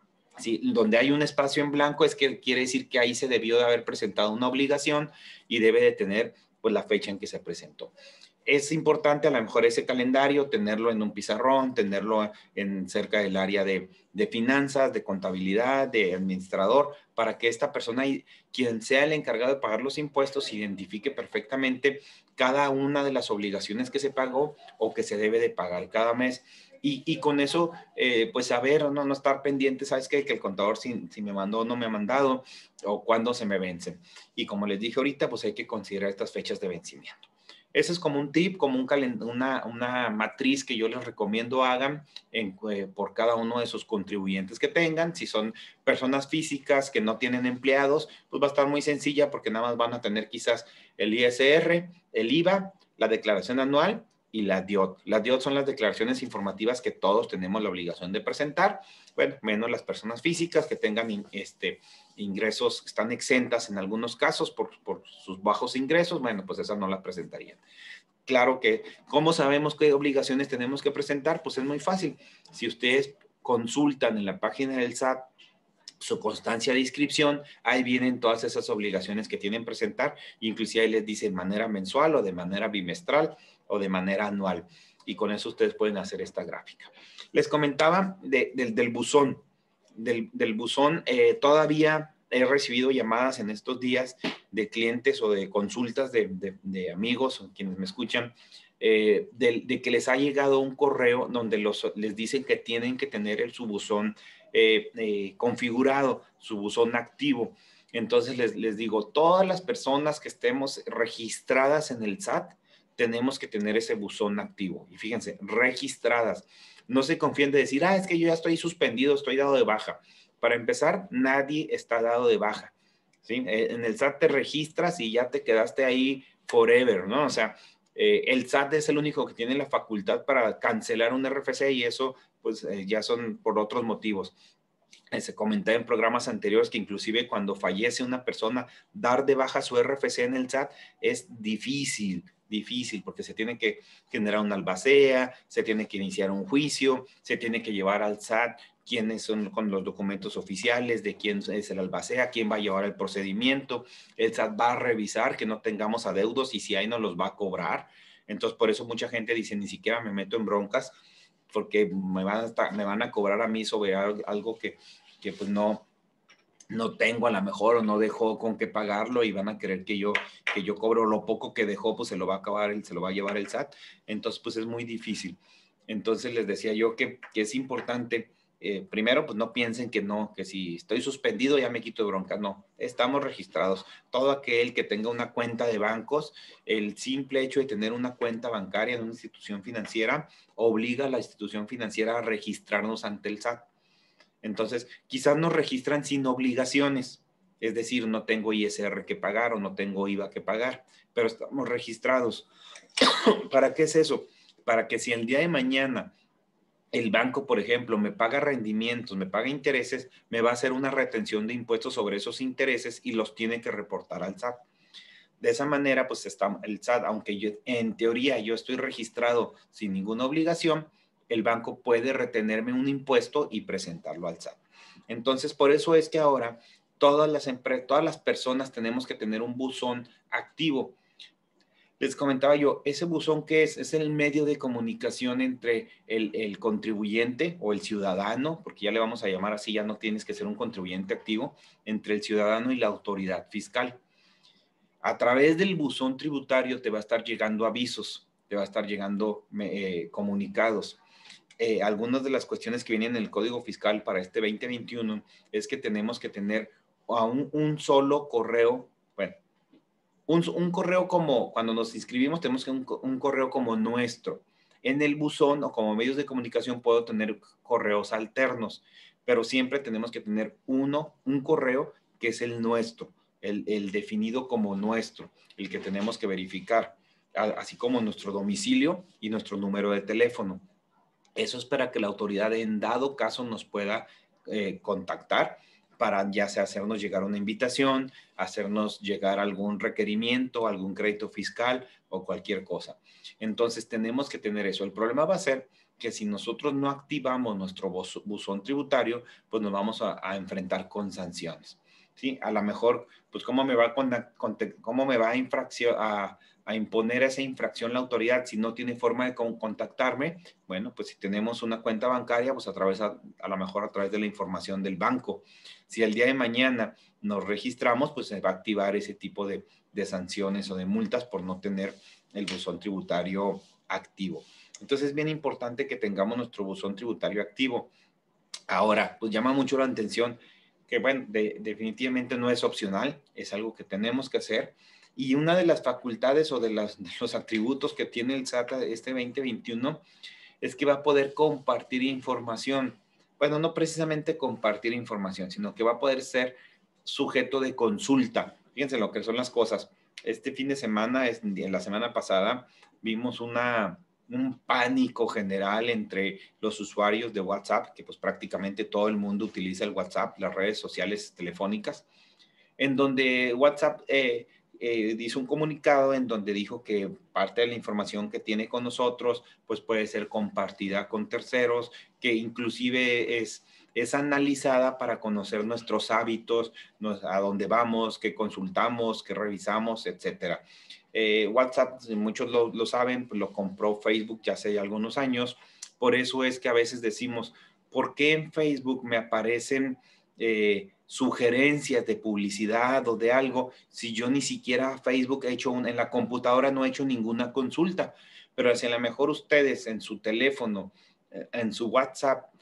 Sí, donde hay un espacio en blanco es que quiere decir que ahí se debió de haber presentado una obligación y debe de tener pues la fecha en que se presentó. Es importante a lo mejor ese calendario, tenerlo en un pizarrón, tenerlo en cerca del área de, de finanzas, de contabilidad, de administrador, para que esta persona, quien sea el encargado de pagar los impuestos, identifique perfectamente cada una de las obligaciones que se pagó o que se debe de pagar cada mes. Y, y con eso, eh, pues saber, ¿no? No estar pendiente, ¿sabes qué? Que el contador si, si me mandó o no me ha mandado, o cuándo se me vencen. Y como les dije ahorita, pues hay que considerar estas fechas de vencimiento. Ese es como un tip, como un una, una matriz que yo les recomiendo hagan en, eh, por cada uno de sus contribuyentes que tengan. Si son personas físicas que no tienen empleados, pues va a estar muy sencilla porque nada más van a tener quizás el I S R, el I V A, la declaración anual y la D I O T. Las D I O T son las declaraciones informativas que todos tenemos la obligación de presentar, bueno, menos las personas físicas que tengan este, ingresos que están exentas en algunos casos por, por sus bajos ingresos, bueno, pues esas no las presentarían. Claro que, ¿cómo sabemos qué obligaciones tenemos que presentar? Pues es muy fácil. Si ustedes consultan en la página del S A T su constancia de inscripción, ahí vienen todas esas obligaciones que tienen que presentar, inclusive ahí les dice de manera mensual o de manera bimestral o de manera anual. Y con eso ustedes pueden hacer esta gráfica. Les comentaba de, de, del buzón. Del, del buzón, eh, todavía he recibido llamadas en estos días de clientes o de consultas de, de, de amigos o quienes me escuchan, eh, de, de que les ha llegado un correo donde los, les dicen que tienen que tener el, su buzón eh, eh, configurado, su buzón activo. Entonces les, les digo, todas las personas que estemos registradas en el S A T, tenemos que tener ese buzón activo. Y fíjense, registradas. No se confíen de decir, ah, es que yo ya estoy suspendido, estoy dado de baja. Para empezar, nadie está dado de baja, ¿sí? En el S A T te registras y ya te quedaste ahí forever, ¿no? O sea, eh, el S A T es el único que tiene la facultad para cancelar un R F C y eso, pues, eh, ya son por otros motivos. Eh, se comentaba en programas anteriores que inclusive cuando fallece una persona, dar de baja su R F C en el S A T es difícil, difícil, porque se tiene que generar una albacea, se tiene que iniciar un juicio, se tiene que llevar al S A T quiénes son con los documentos oficiales, de quién es el albacea, quién va a llevar el procedimiento. El S A T va a revisar que no tengamos adeudos y si hay, nos los va a cobrar. Entonces, por eso mucha gente dice, ni siquiera me meto en broncas porque me van a, estar, me van a cobrar a mí sobre algo que, que pues no, no tengo a lo mejor o no dejó con qué pagarlo y van a querer que yo, que yo cobro lo poco que dejó, pues se lo va a acabar, se lo va a llevar el S A T. Entonces, pues es muy difícil. Entonces, les decía yo que, que es importante, eh, primero, pues no piensen que no, que si estoy suspendido ya me quito de bronca. No, estamos registrados. Todo aquel que tenga una cuenta de bancos, el simple hecho de tener una cuenta bancaria en una institución financiera obliga a la institución financiera a registrarnos ante el S A T. Entonces, quizás nos registran sin obligaciones, es decir, no tengo I S R que pagar o no tengo I V A que pagar, pero estamos registrados. ¿Para qué es eso? Para que si el día de mañana el banco, por ejemplo, me paga rendimientos, me paga intereses, me va a hacer una retención de impuestos sobre esos intereses y los tiene que reportar al S A T. De esa manera, pues está el S A T, aunque yo, en teoría yo estoy registrado sin ninguna obligación, el banco puede retenerme un impuesto y presentarlo al S A T. Entonces, por eso es que ahora todas las, todas las personas tenemos que tener un buzón activo. Les comentaba yo, ese buzón, ¿qué es? Es el medio de comunicación entre el, el contribuyente o el ciudadano, porque ya le vamos a llamar así, ya no tienes que ser un contribuyente activo, entre el ciudadano y la autoridad fiscal. A través del buzón tributario te va a estar llegando avisos, te va a estar llegando eh, comunicados. Eh, algunas de las cuestiones que vienen en el Código Fiscal para este veinte veintiuno es que tenemos que tener a un, un solo correo, bueno, un, un correo como, cuando nos inscribimos, tenemos que un, un correo como nuestro. En el buzón o como medios de comunicación puedo tener correos alternos, pero siempre tenemos que tener uno, un correo que es el nuestro, el, el definido como nuestro, el que tenemos que verificar, así como nuestro domicilio y nuestro número de teléfono. Eso es para que la autoridad en dado caso nos pueda eh, contactar para ya sea hacernos llegar una invitación, hacernos llegar algún requerimiento, algún crédito fiscal o cualquier cosa. Entonces tenemos que tener eso. El problema va a ser que si nosotros no activamos nuestro buzón tributario, pues nos vamos a, a enfrentar con sanciones. ¿Sí? A lo mejor, pues cómo me va a, cómo me va a, infracción, a, a imponer esa infracción la autoridad si no tiene forma de contactarme. Bueno, pues si tenemos una cuenta bancaria, pues a través, a, a lo mejor a través de la información del banco. Si el día de mañana nos registramos, pues se va a activar ese tipo de, de sanciones o de multas por no tener el buzón tributario activo. Entonces es bien importante que tengamos nuestro buzón tributario activo. Ahora, pues llama mucho la atención que, bueno, de, definitivamente no es opcional, es algo que tenemos que hacer. Y una de las facultades o de, las, de los atributos que tiene el S A T este veinte veintiuno es que va a poder compartir información. Bueno, no precisamente compartir información, sino que va a poder ser sujeto de consulta. Fíjense lo que son las cosas. Este fin de semana, en la semana pasada, vimos una, un pánico general entre los usuarios de WhatsApp, que pues prácticamente todo el mundo utiliza el WhatsApp, las redes sociales telefónicas, en donde WhatsApp eh, eh, hizo un comunicado en donde dijo que parte de la información que tiene con nosotros pues puede ser compartida con terceros, que inclusive es, es analizada para conocer nuestros hábitos, nos, a dónde vamos, qué consultamos, qué revisamos, etcétera. Eh, WhatsApp, muchos lo, lo saben, lo compró Facebook ya hace algunos años, por eso es que a veces decimos, ¿por qué en Facebook me aparecen eh, sugerencias de publicidad o de algo si yo ni siquiera Facebook he hecho, un, en la computadora no he hecho ninguna consulta? Pero si a lo mejor ustedes en su teléfono, en su WhatsApp,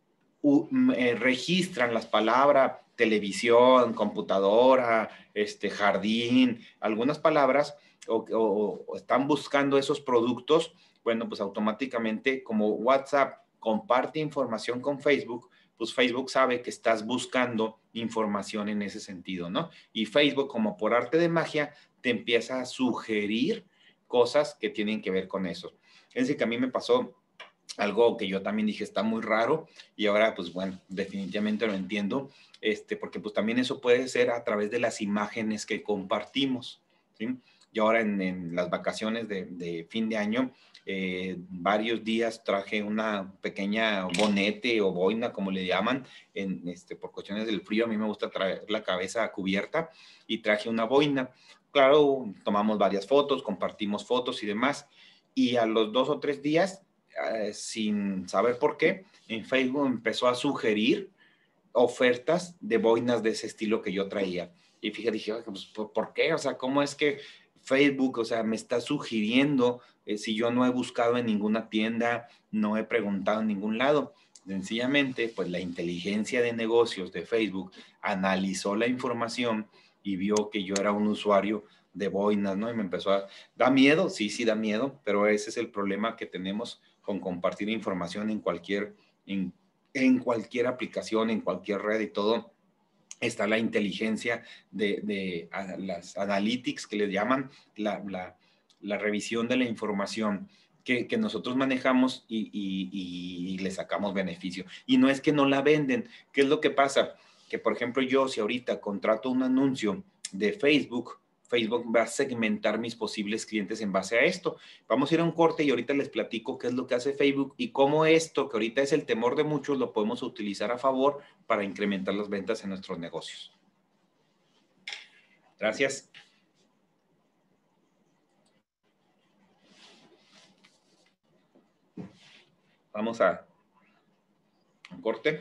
uh, eh, registran las palabras televisión, computadora, este, jardín, algunas palabras, o, o, o están buscando esos productos, bueno, pues automáticamente como WhatsApp comparte información con Facebook, pues Facebook sabe que estás buscando información en ese sentido, ¿no? Y Facebook, como por arte de magia, te empieza a sugerir cosas que tienen que ver con eso. Es decir, que a mí me pasó algo que yo también dije está muy raro y ahora pues bueno, definitivamente lo entiendo, este, porque pues también eso puede ser a través de las imágenes que compartimos, ¿sí? Yo ahora en, en las vacaciones de, de fin de año, eh, varios días traje una pequeña bonete o boina, como le llaman, en, este, por cuestiones del frío, a mí me gusta traer la cabeza cubierta y traje una boina. Claro, tomamos varias fotos, compartimos fotos y demás, y a los dos o tres días, eh, sin saber por qué, en Facebook empezó a sugerir ofertas de boinas de ese estilo que yo traía. Y fíjate, dije, pues, ¿por qué? O sea, ¿cómo es que Facebook, o sea, me está sugiriendo eh, si yo no he buscado en ninguna tienda, no he preguntado en ningún lado? Sencillamente, pues la inteligencia de negocios de Facebook analizó la información y vio que yo era un usuario de boinas, ¿no? Y me empezó a... ¿Da miedo? Sí, sí da miedo, pero ese es el problema que tenemos con compartir información en cualquier... En, en cualquier aplicación, en cualquier red y todo, está la inteligencia de, de a, las analytics que les llaman, la, la, la revisión de la información que, que nosotros manejamos y, y, y, y le sacamos beneficio. Y no es que no la venden. ¿Qué es lo que pasa? Que, por ejemplo, yo si ahorita contrato un anuncio de Facebook, Facebook va a segmentar mis posibles clientes en base a esto. Vamos a ir a un corte y ahorita les platico qué es lo que hace Facebook y cómo esto, que ahorita es el temor de muchos, lo podemos utilizar a favor para incrementar las ventas en nuestros negocios. Gracias. Vamos a un corte.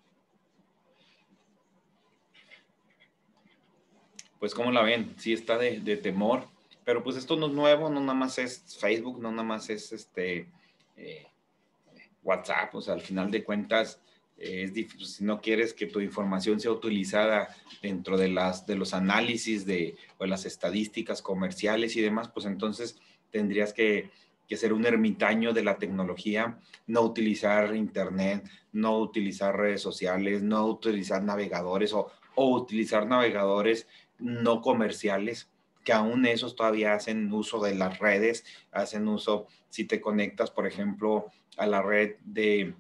Pues, ¿cómo la ven? Sí está de, de temor, pero pues esto no es nuevo, no nada más es Facebook, no nada más es este eh, WhatsApp, o sea, al final de cuentas, es difícil, si no quieres que tu información sea utilizada dentro de, las, de los análisis de, o las estadísticas comerciales y demás, pues entonces tendrías que, que ser un ermitaño de la tecnología, no utilizar internet, no utilizar redes sociales, no utilizar navegadores o, o utilizar navegadores no comerciales, que aún esos todavía hacen uso de las redes, hacen uso, si te conectas, por ejemplo, a la red de,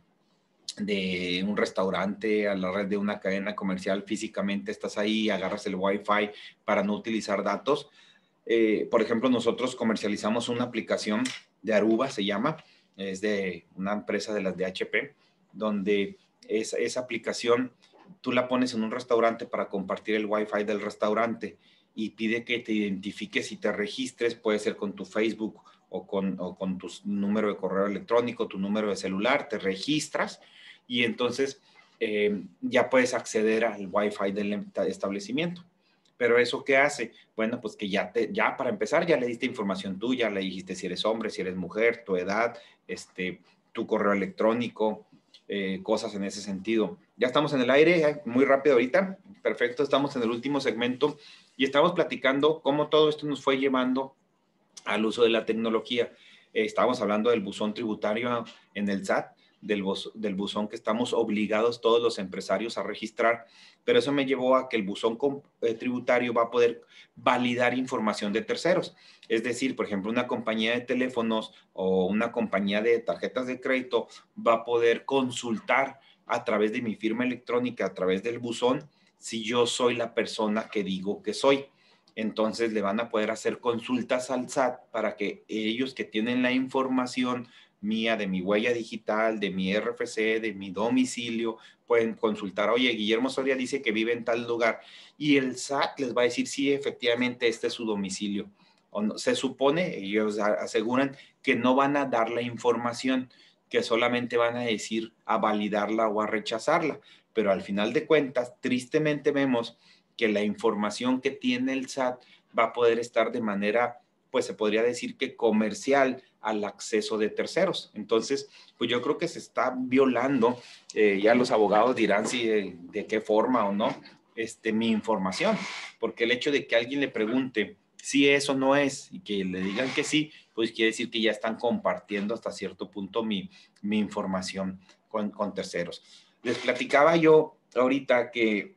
de un restaurante, a la red de una cadena comercial, físicamente estás ahí, agarras el Wi-Fi para no utilizar datos. Eh, por ejemplo, nosotros comercializamos una aplicación de Aruba, se llama, es de una empresa de las de H P, donde es, esa aplicación tú la pones en un restaurante para compartir el Wi-Fi del restaurante y pide que te identifiques y te registres, puede ser con tu Facebook o con, o con tu número de correo electrónico, tu número de celular, te registras y entonces eh, ya puedes acceder al Wi-Fi del establecimiento. Pero ¿eso qué hace? Bueno, pues que ya, te, ya para empezar ya le diste información tuya, le dijiste si eres hombre, si eres mujer, tu edad, este, tu correo electrónico, eh, cosas en ese sentido. Ya estamos en el aire, muy rápido ahorita. Perfecto, estamos en el último segmento y estamos platicando cómo todo esto nos fue llevando al uso de la tecnología. Eh, estábamos hablando del buzón tributario en el S A T, del, del buzón que estamos obligados todos los empresarios a registrar, pero eso me llevó a que el buzón eh, tributario va a poder validar información de terceros. Es decir, por ejemplo, una compañía de teléfonos o una compañía de tarjetas de crédito va a poder consultar a través de mi firma electrónica, a través del buzón, si yo soy la persona que digo que soy. Entonces le van a poder hacer consultas al S A T para que ellos que tienen la información mía de mi huella digital, de mi R F C, de mi domicilio, pueden consultar, oye, Guillermo Soria dice que vive en tal lugar y el S A T les va a decir si sí, efectivamente este es su domicilio. O no, se supone, ellos aseguran que no van a dar la información, que solamente van a decir a validarla o a rechazarla, pero al final de cuentas, tristemente vemos que la información que tiene el S A T va a poder estar de manera, pues se podría decir que comercial al acceso de terceros. Entonces, pues yo creo que se está violando, eh, ya los abogados dirán si de, de qué forma o no, este, mi información, porque el hecho de que alguien le pregunte si eso no es y que le digan que sí, pues quiere decir que ya están compartiendo hasta cierto punto mi, mi información con, con terceros. Les platicaba yo ahorita que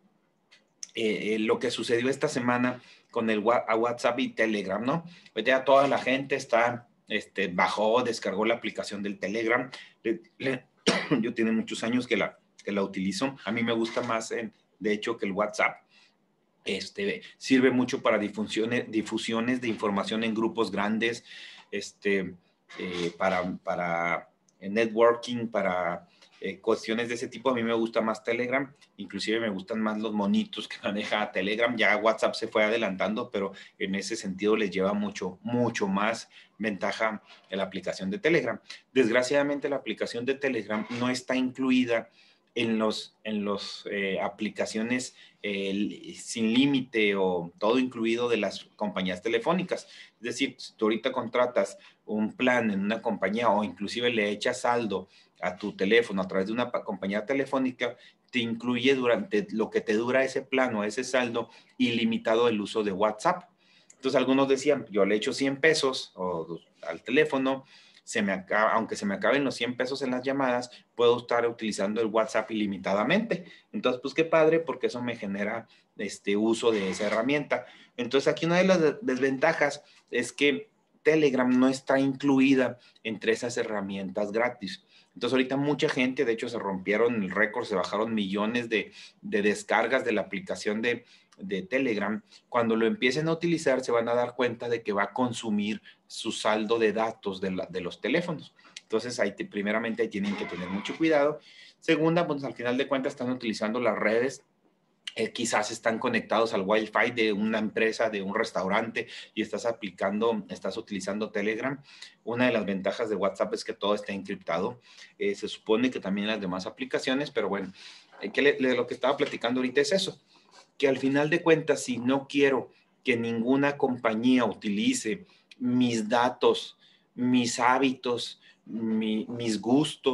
Eh, lo que sucedió esta semana con el WhatsApp y Telegram, ¿no? Pues ya toda la gente está, este, bajó, descargó la aplicación del Telegram. Le, le, yo tiene muchos años que la, que la utilizo. A mí me gusta más, en, de hecho, que el WhatsApp. Este, sirve mucho para difusiones, difusiones de información en grupos grandes, este, eh, para, para networking, para eh, cuestiones de ese tipo. A mí me gusta más Telegram, inclusive me gustan más los monitos que maneja Telegram. Ya WhatsApp se fue adelantando, pero en ese sentido les lleva mucho, mucho más ventaja en la aplicación de Telegram. Desgraciadamente la aplicación de Telegram no está incluida en los, en los eh, aplicaciones eh, sin límite o todo incluido de las compañías telefónicas. Es decir, si tú ahorita contratas un plan en una compañía o inclusive le echas saldo a tu teléfono a través de una compañía telefónica, te incluye durante lo que te dura ese plan o ese saldo ilimitado el uso de WhatsApp. Entonces algunos decían, yo le echo cien pesos o, al teléfono, se me acaba, aunque se me acaben los cien pesos en las llamadas, puedo estar utilizando el WhatsApp ilimitadamente. Entonces, pues qué padre, porque eso me genera este uso de esa herramienta. Entonces, aquí una de las desventajas es que Telegram no está incluida entre esas herramientas gratis. Entonces, ahorita mucha gente, de hecho, se rompieron el récord, se bajaron millones de, de descargas de la aplicación de, de Telegram. Cuando lo empiecen a utilizar, se van a dar cuenta de que va a consumir su saldo de datos de, la, de los teléfonos. Entonces, ahí te, primeramente ahí tienen que tener mucho cuidado. Segunda, pues al final de cuentas están utilizando las redes. Eh, quizás están conectados al Wi-Fi de una empresa, de un restaurante y estás aplicando, estás utilizando Telegram. Una de las ventajas de WhatsApp es que todo está encriptado. Eh, se supone que también las demás aplicaciones, pero bueno, eh, que le, le, lo que estaba platicando ahorita es eso, que al final de cuentas, si no quiero que ninguna compañía utilice mis datos, mis hábitos, mi, mis gustos,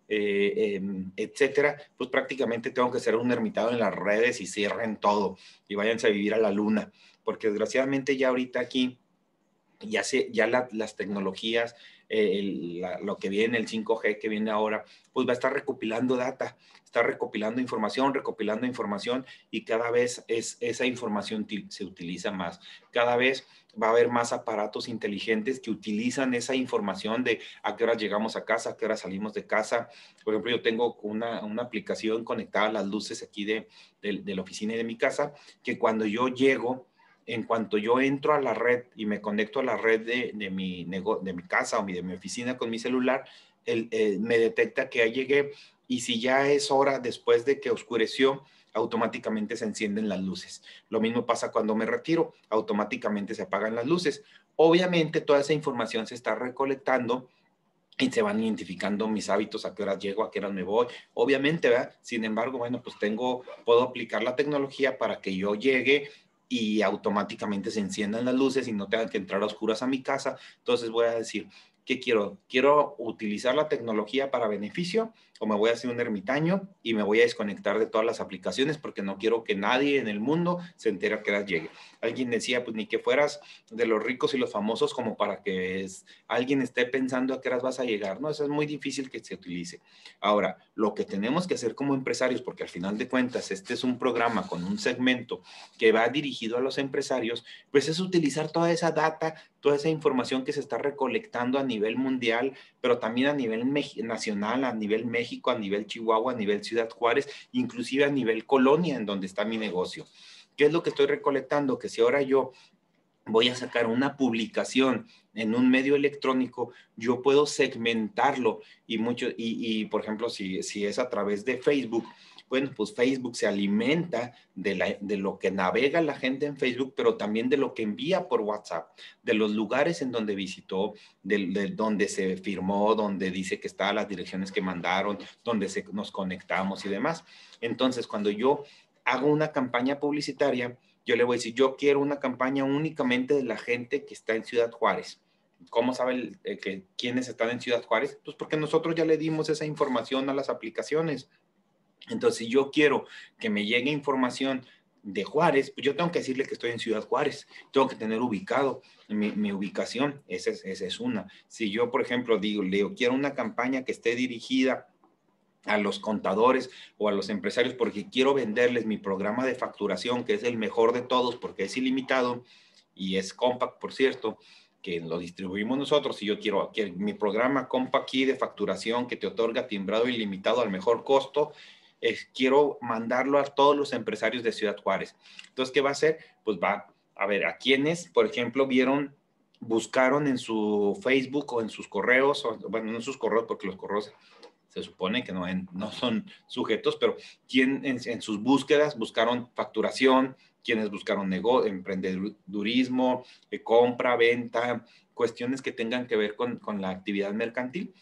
eh, eh, etcétera, pues prácticamente tengo que ser un ermitaño en las redes y cierren todo y váyanse a vivir a la luna, porque desgraciadamente ya ahorita aquí ya, se, ya la, las tecnologías, eh, el, la, lo que viene, el cinco G que viene ahora, pues va a estar recopilando data, está recopilando información, recopilando información y cada vez es, esa información se utiliza más. Cada vez va a haber más aparatos inteligentes que utilizan esa información de a qué horas llegamos a casa, a qué horas salimos de casa. Por ejemplo, yo tengo una, una aplicación conectada a las luces aquí de, de, de la oficina y de mi casa, que cuando yo llego, en cuanto yo entro a la red y me conecto a la red de, de, mi, de mi casa o de mi oficina con mi celular, el, el, me detecta que ya llegué y si ya es hora después de que oscureció, automáticamente se encienden las luces. Lo mismo pasa cuando me retiro, automáticamente se apagan las luces. Obviamente toda esa información se está recolectando y se van identificando mis hábitos, a qué horas llego, a qué horas me voy, obviamente, ¿verdad? Sin embargo, bueno, pues tengo, puedo aplicar la tecnología para que yo llegue y automáticamente se enciendan las luces y no tengan que entrar a oscuras a mi casa. Entonces voy a decir, ¿qué quiero? ¿Quiero utilizar la tecnología para beneficio o me voy a hacer un ermitaño y me voy a desconectar de todas las aplicaciones porque no quiero que nadie en el mundo se entere a qué horas llegue? Alguien decía, pues ni que fueras de los ricos y los famosos como para que es, alguien esté pensando a qué horas vas a llegar, ¿no? Eso es muy difícil que se utilice. Ahora, lo que tenemos que hacer como empresarios, porque al final de cuentas este es un programa con un segmento que va dirigido a los empresarios, pues es utilizar toda esa data, toda esa información que se está recolectando a nivel mundial, pero también a nivel nacional, a nivel México, a nivel Chihuahua, a nivel Ciudad Juárez, inclusive a nivel colonia en donde está mi negocio. ¿Qué es lo que estoy recolectando? Que si ahora yo voy a sacar una publicación en un medio electrónico, yo puedo segmentarlo y mucho, y, y por ejemplo, si, si es a través de Facebook, bueno, pues Facebook se alimenta de, la, de lo que navega la gente en Facebook, pero también de lo que envía por WhatsApp, de los lugares en donde visitó, de, de donde se firmó, donde dice que están las direcciones que mandaron, donde se, nos conectamos y demás. Entonces, cuando yo hago una campaña publicitaria, yo le voy a decir, yo quiero una campaña únicamente de la gente que está en Ciudad Juárez. ¿Cómo sabe el, el, que, quiénes están en Ciudad Juárez? Pues porque nosotros ya le dimos esa información a las aplicaciones. Entonces, si yo quiero que me llegue información de Juárez, pues yo tengo que decirle que estoy en Ciudad Juárez. Tengo que tener ubicado mi, mi ubicación. Esa es, esa es una. Si yo, por ejemplo, digo, le digo, quiero una campaña que esté dirigida a los contadores o a los empresarios porque quiero venderles mi programa de facturación, que es el mejor de todos porque es ilimitado y es Compact, por cierto, que lo distribuimos nosotros. Y yo quiero que mi programa Compact aquí de facturación que te otorga timbrado ilimitado al mejor costo, es, quiero mandarlo a todos los empresarios de Ciudad Juárez. Entonces, ¿qué va a hacer? Pues va a ver a quienes, por ejemplo, vieron, buscaron en su Facebook o en sus correos, o, bueno, no en sus correos porque los correos se supone que no, en, no son sujetos, pero quien en, en sus búsquedas buscaron facturación, quienes buscaron negocio, emprendedurismo, eh, compra, venta, cuestiones que tengan que ver con, con la actividad mercantil.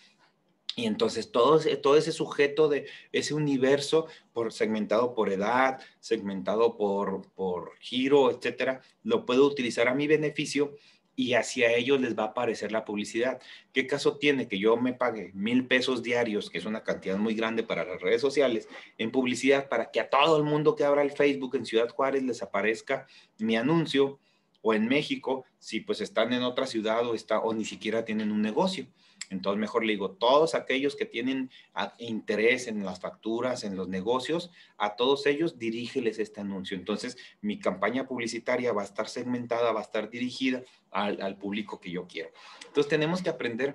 Y entonces todo, todo ese sujeto de ese universo por, segmentado por edad, segmentado por, por giro, etcétera, lo puedo utilizar a mi beneficio y hacia ellos les va a aparecer la publicidad. ¿Qué caso tiene que yo me pague mil pesos diarios, que es una cantidad muy grande para las redes sociales, en publicidad para que a todo el mundo que abra el Facebook en Ciudad Juárez les aparezca mi anuncio? O en México, si pues están en otra ciudad o, está, o ni siquiera tienen un negocio. Entonces mejor le digo, todos aquellos que tienen interés en las facturas, en los negocios, a todos ellos dirígeles este anuncio. Entonces mi campaña publicitaria va a estar segmentada, va a estar dirigida al, al público que yo quiero. Entonces tenemos que aprender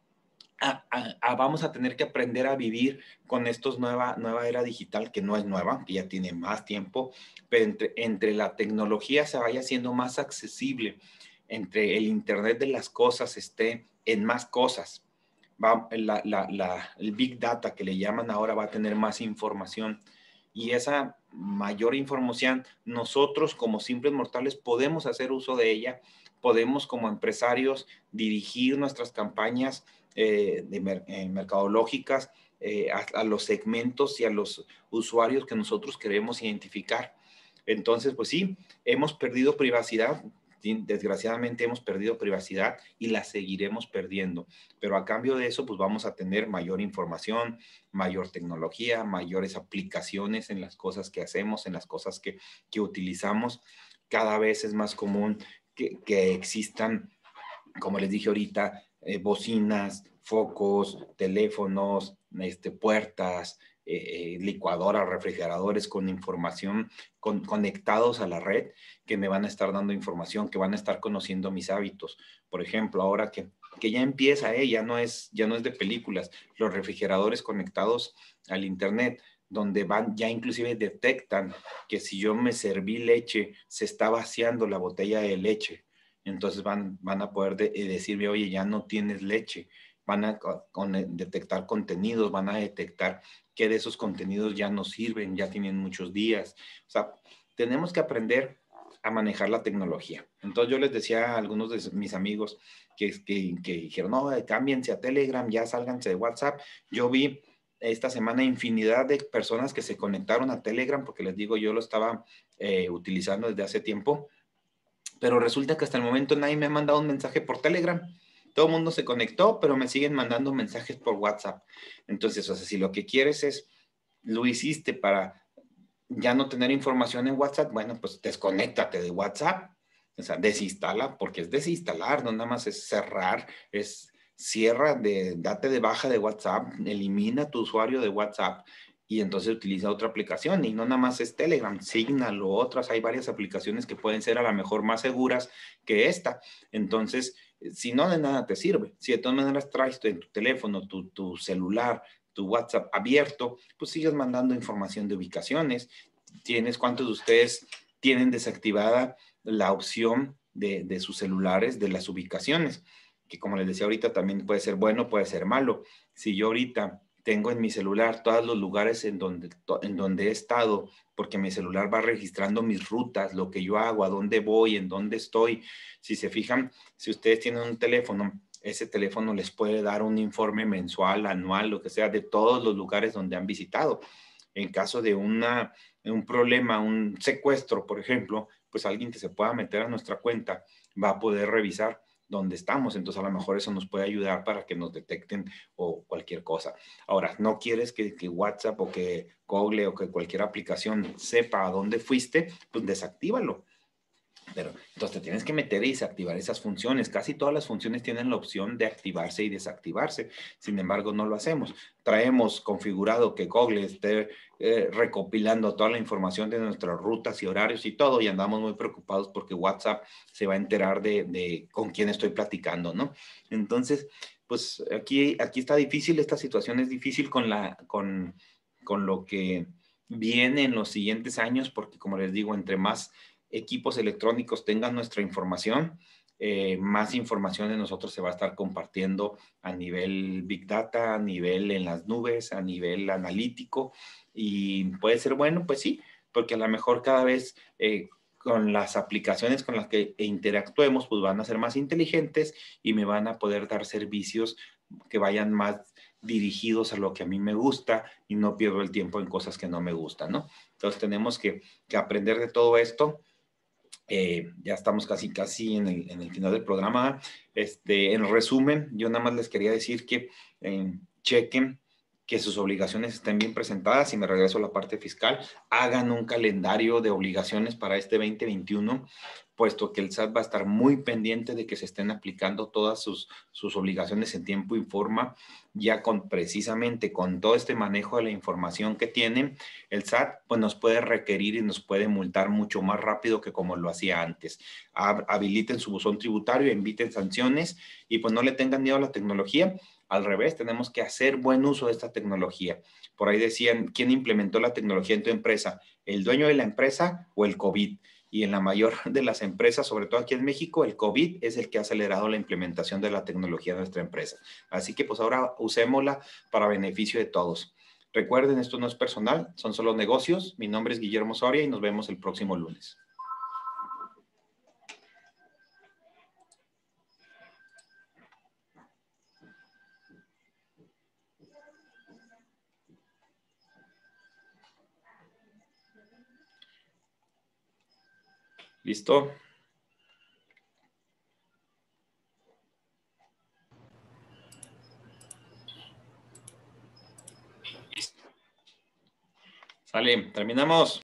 A, a, a, vamos a tener que aprender a vivir con esta nueva, nueva era digital, que no es nueva, que ya tiene más tiempo, pero entre, entre la tecnología se vaya haciendo más accesible, entre el Internet de las cosas esté en más cosas, va, la, la, la, el Big Data que le llaman ahora va a tener más información y esa mayor información nosotros como simples mortales podemos hacer uso de ella, podemos como empresarios dirigir nuestras campañas Eh, de mer eh, mercadológicas eh, a, a los segmentos y a los usuarios que nosotros queremos identificar. Entonces, pues sí, hemos perdido privacidad, desgraciadamente hemos perdido privacidad y la seguiremos perdiendo, pero a cambio de eso, pues vamos a tener mayor información, mayor tecnología, mayores aplicaciones en las cosas que hacemos, en las cosas que, que utilizamos. Cada vez es más común que, que existan, como les dije ahorita, eh, bocinas, focos, teléfonos, este, puertas, eh, licuadoras, refrigeradores con información con, conectados a la red que me van a estar dando información, que van a estar conociendo mis hábitos. Por ejemplo, ahora que, que ya empieza, eh, ya, no es, ya no es de películas, los refrigeradores conectados al internet, donde van, ya inclusive detectan que si yo me serví leche, se está vaciando la botella de leche. Entonces van, van a poder de, decirme, oye, ya no tienes leche. Van a con, detectar contenidos, van a detectar que de esos contenidos ya no sirven, ya tienen muchos días. O sea, tenemos que aprender a manejar la tecnología. Entonces yo les decía a algunos de mis amigos que, que, que dijeron, no, cámbiense a Telegram, ya sálganse de WhatsApp. Yo vi esta semana infinidad de personas que se conectaron a Telegram, porque les digo, yo lo estaba eh, utilizando desde hace tiempo, pero resulta que hasta el momento nadie me ha mandado un mensaje por Telegram. Todo el mundo se conectó, pero me siguen mandando mensajes por WhatsApp. Entonces, o sea, si lo que quieres es, lo hiciste para ya no tener información en WhatsApp, bueno, pues desconéctate de WhatsApp. O sea, desinstala, porque es desinstalar, no nada más es cerrar, es cierra, de, date de baja de WhatsApp, elimina tu usuario de WhatsApp y entonces utiliza otra aplicación y no nada más es Telegram, Signal o otras, hay varias aplicaciones que pueden ser a lo mejor más seguras que esta. Entonces, si no, de nada te sirve. Si de todas maneras traes en tu teléfono, tu, tu celular, tu WhatsApp abierto, pues sigues mandando información de ubicaciones. ¿Tienes cuántos de ustedes tienen desactivada la opción de, de sus celulares de las ubicaciones? Que como les decía ahorita, también puede ser bueno, puede ser malo. Si yo ahorita tengo en mi celular todos los lugares en donde, en donde he estado, porque mi celular va registrando mis rutas, lo que yo hago, a dónde voy, en dónde estoy. Si se fijan, si ustedes tienen un teléfono, ese teléfono les puede dar un informe mensual, anual, lo que sea, de todos los lugares donde han visitado. En caso de una, un problema, un secuestro, por ejemplo, pues alguien que se pueda meter a nuestra cuenta va a poder revisar dónde estamos. Entonces, a lo mejor eso nos puede ayudar para que nos detecten o cualquier cosa. Ahora, no quieres que, que WhatsApp o que Google o que cualquier aplicación sepa a dónde fuiste, pues desactívalo. Pero entonces te tienes que meter y desactivar esas funciones. Casi todas las funciones tienen la opción de activarse y desactivarse. Sin embargo, no lo hacemos. Traemos configurado que Google esté eh, recopilando toda la información de nuestras rutas y horarios y todo, y andamos muy preocupados porque WhatsApp se va a enterar de, de con quién estoy platicando, ¿no? Entonces, pues aquí, aquí está difícil, esta situación es difícil con, la, con, con lo que viene en los siguientes años, porque como les digo, entre más equipos electrónicos tengan nuestra información, eh, más información de nosotros se va a estar compartiendo a nivel Big Data, a nivel en las nubes, a nivel analítico, y puede ser bueno, pues sí, porque a lo mejor cada vez eh, con las aplicaciones con las que interactuemos, pues van a ser más inteligentes y me van a poder dar servicios que vayan más dirigidos a lo que a mí me gusta y no pierdo el tiempo en cosas que no me gustan, ¿no? Entonces tenemos que, que aprender de todo esto. Eh, ya estamos casi, casi en el, en el final del programa. Este, en resumen, yo nada más les quería decir que eh, chequen que sus obligaciones estén bien presentadas y me regreso a la parte fiscal. Hagan un calendario de obligaciones para este veinte veintiuno, puesto que el S A T va a estar muy pendiente de que se estén aplicando todas sus, sus obligaciones en tiempo y forma, ya con precisamente con todo este manejo de la información que tienen, el S A T pues nos puede requerir y nos puede multar mucho más rápido que como lo hacía antes. Habiliten su buzón tributario, inviten sanciones y pues no le tengan miedo a la tecnología. Al revés, tenemos que hacer buen uso de esta tecnología. Por ahí decían, ¿quién implementó la tecnología en tu empresa? ¿El dueño de la empresa o el COVID? Y en la mayor de las empresas, sobre todo aquí en México, el COVID es el que ha acelerado la implementación de la tecnología en nuestra empresa. Así que pues ahora usémosla para beneficio de todos. Recuerden, esto no es personal, son solo negocios. Mi nombre es Guillermo Soria y nos vemos el próximo lunes. ¿Listo? Sale, terminamos.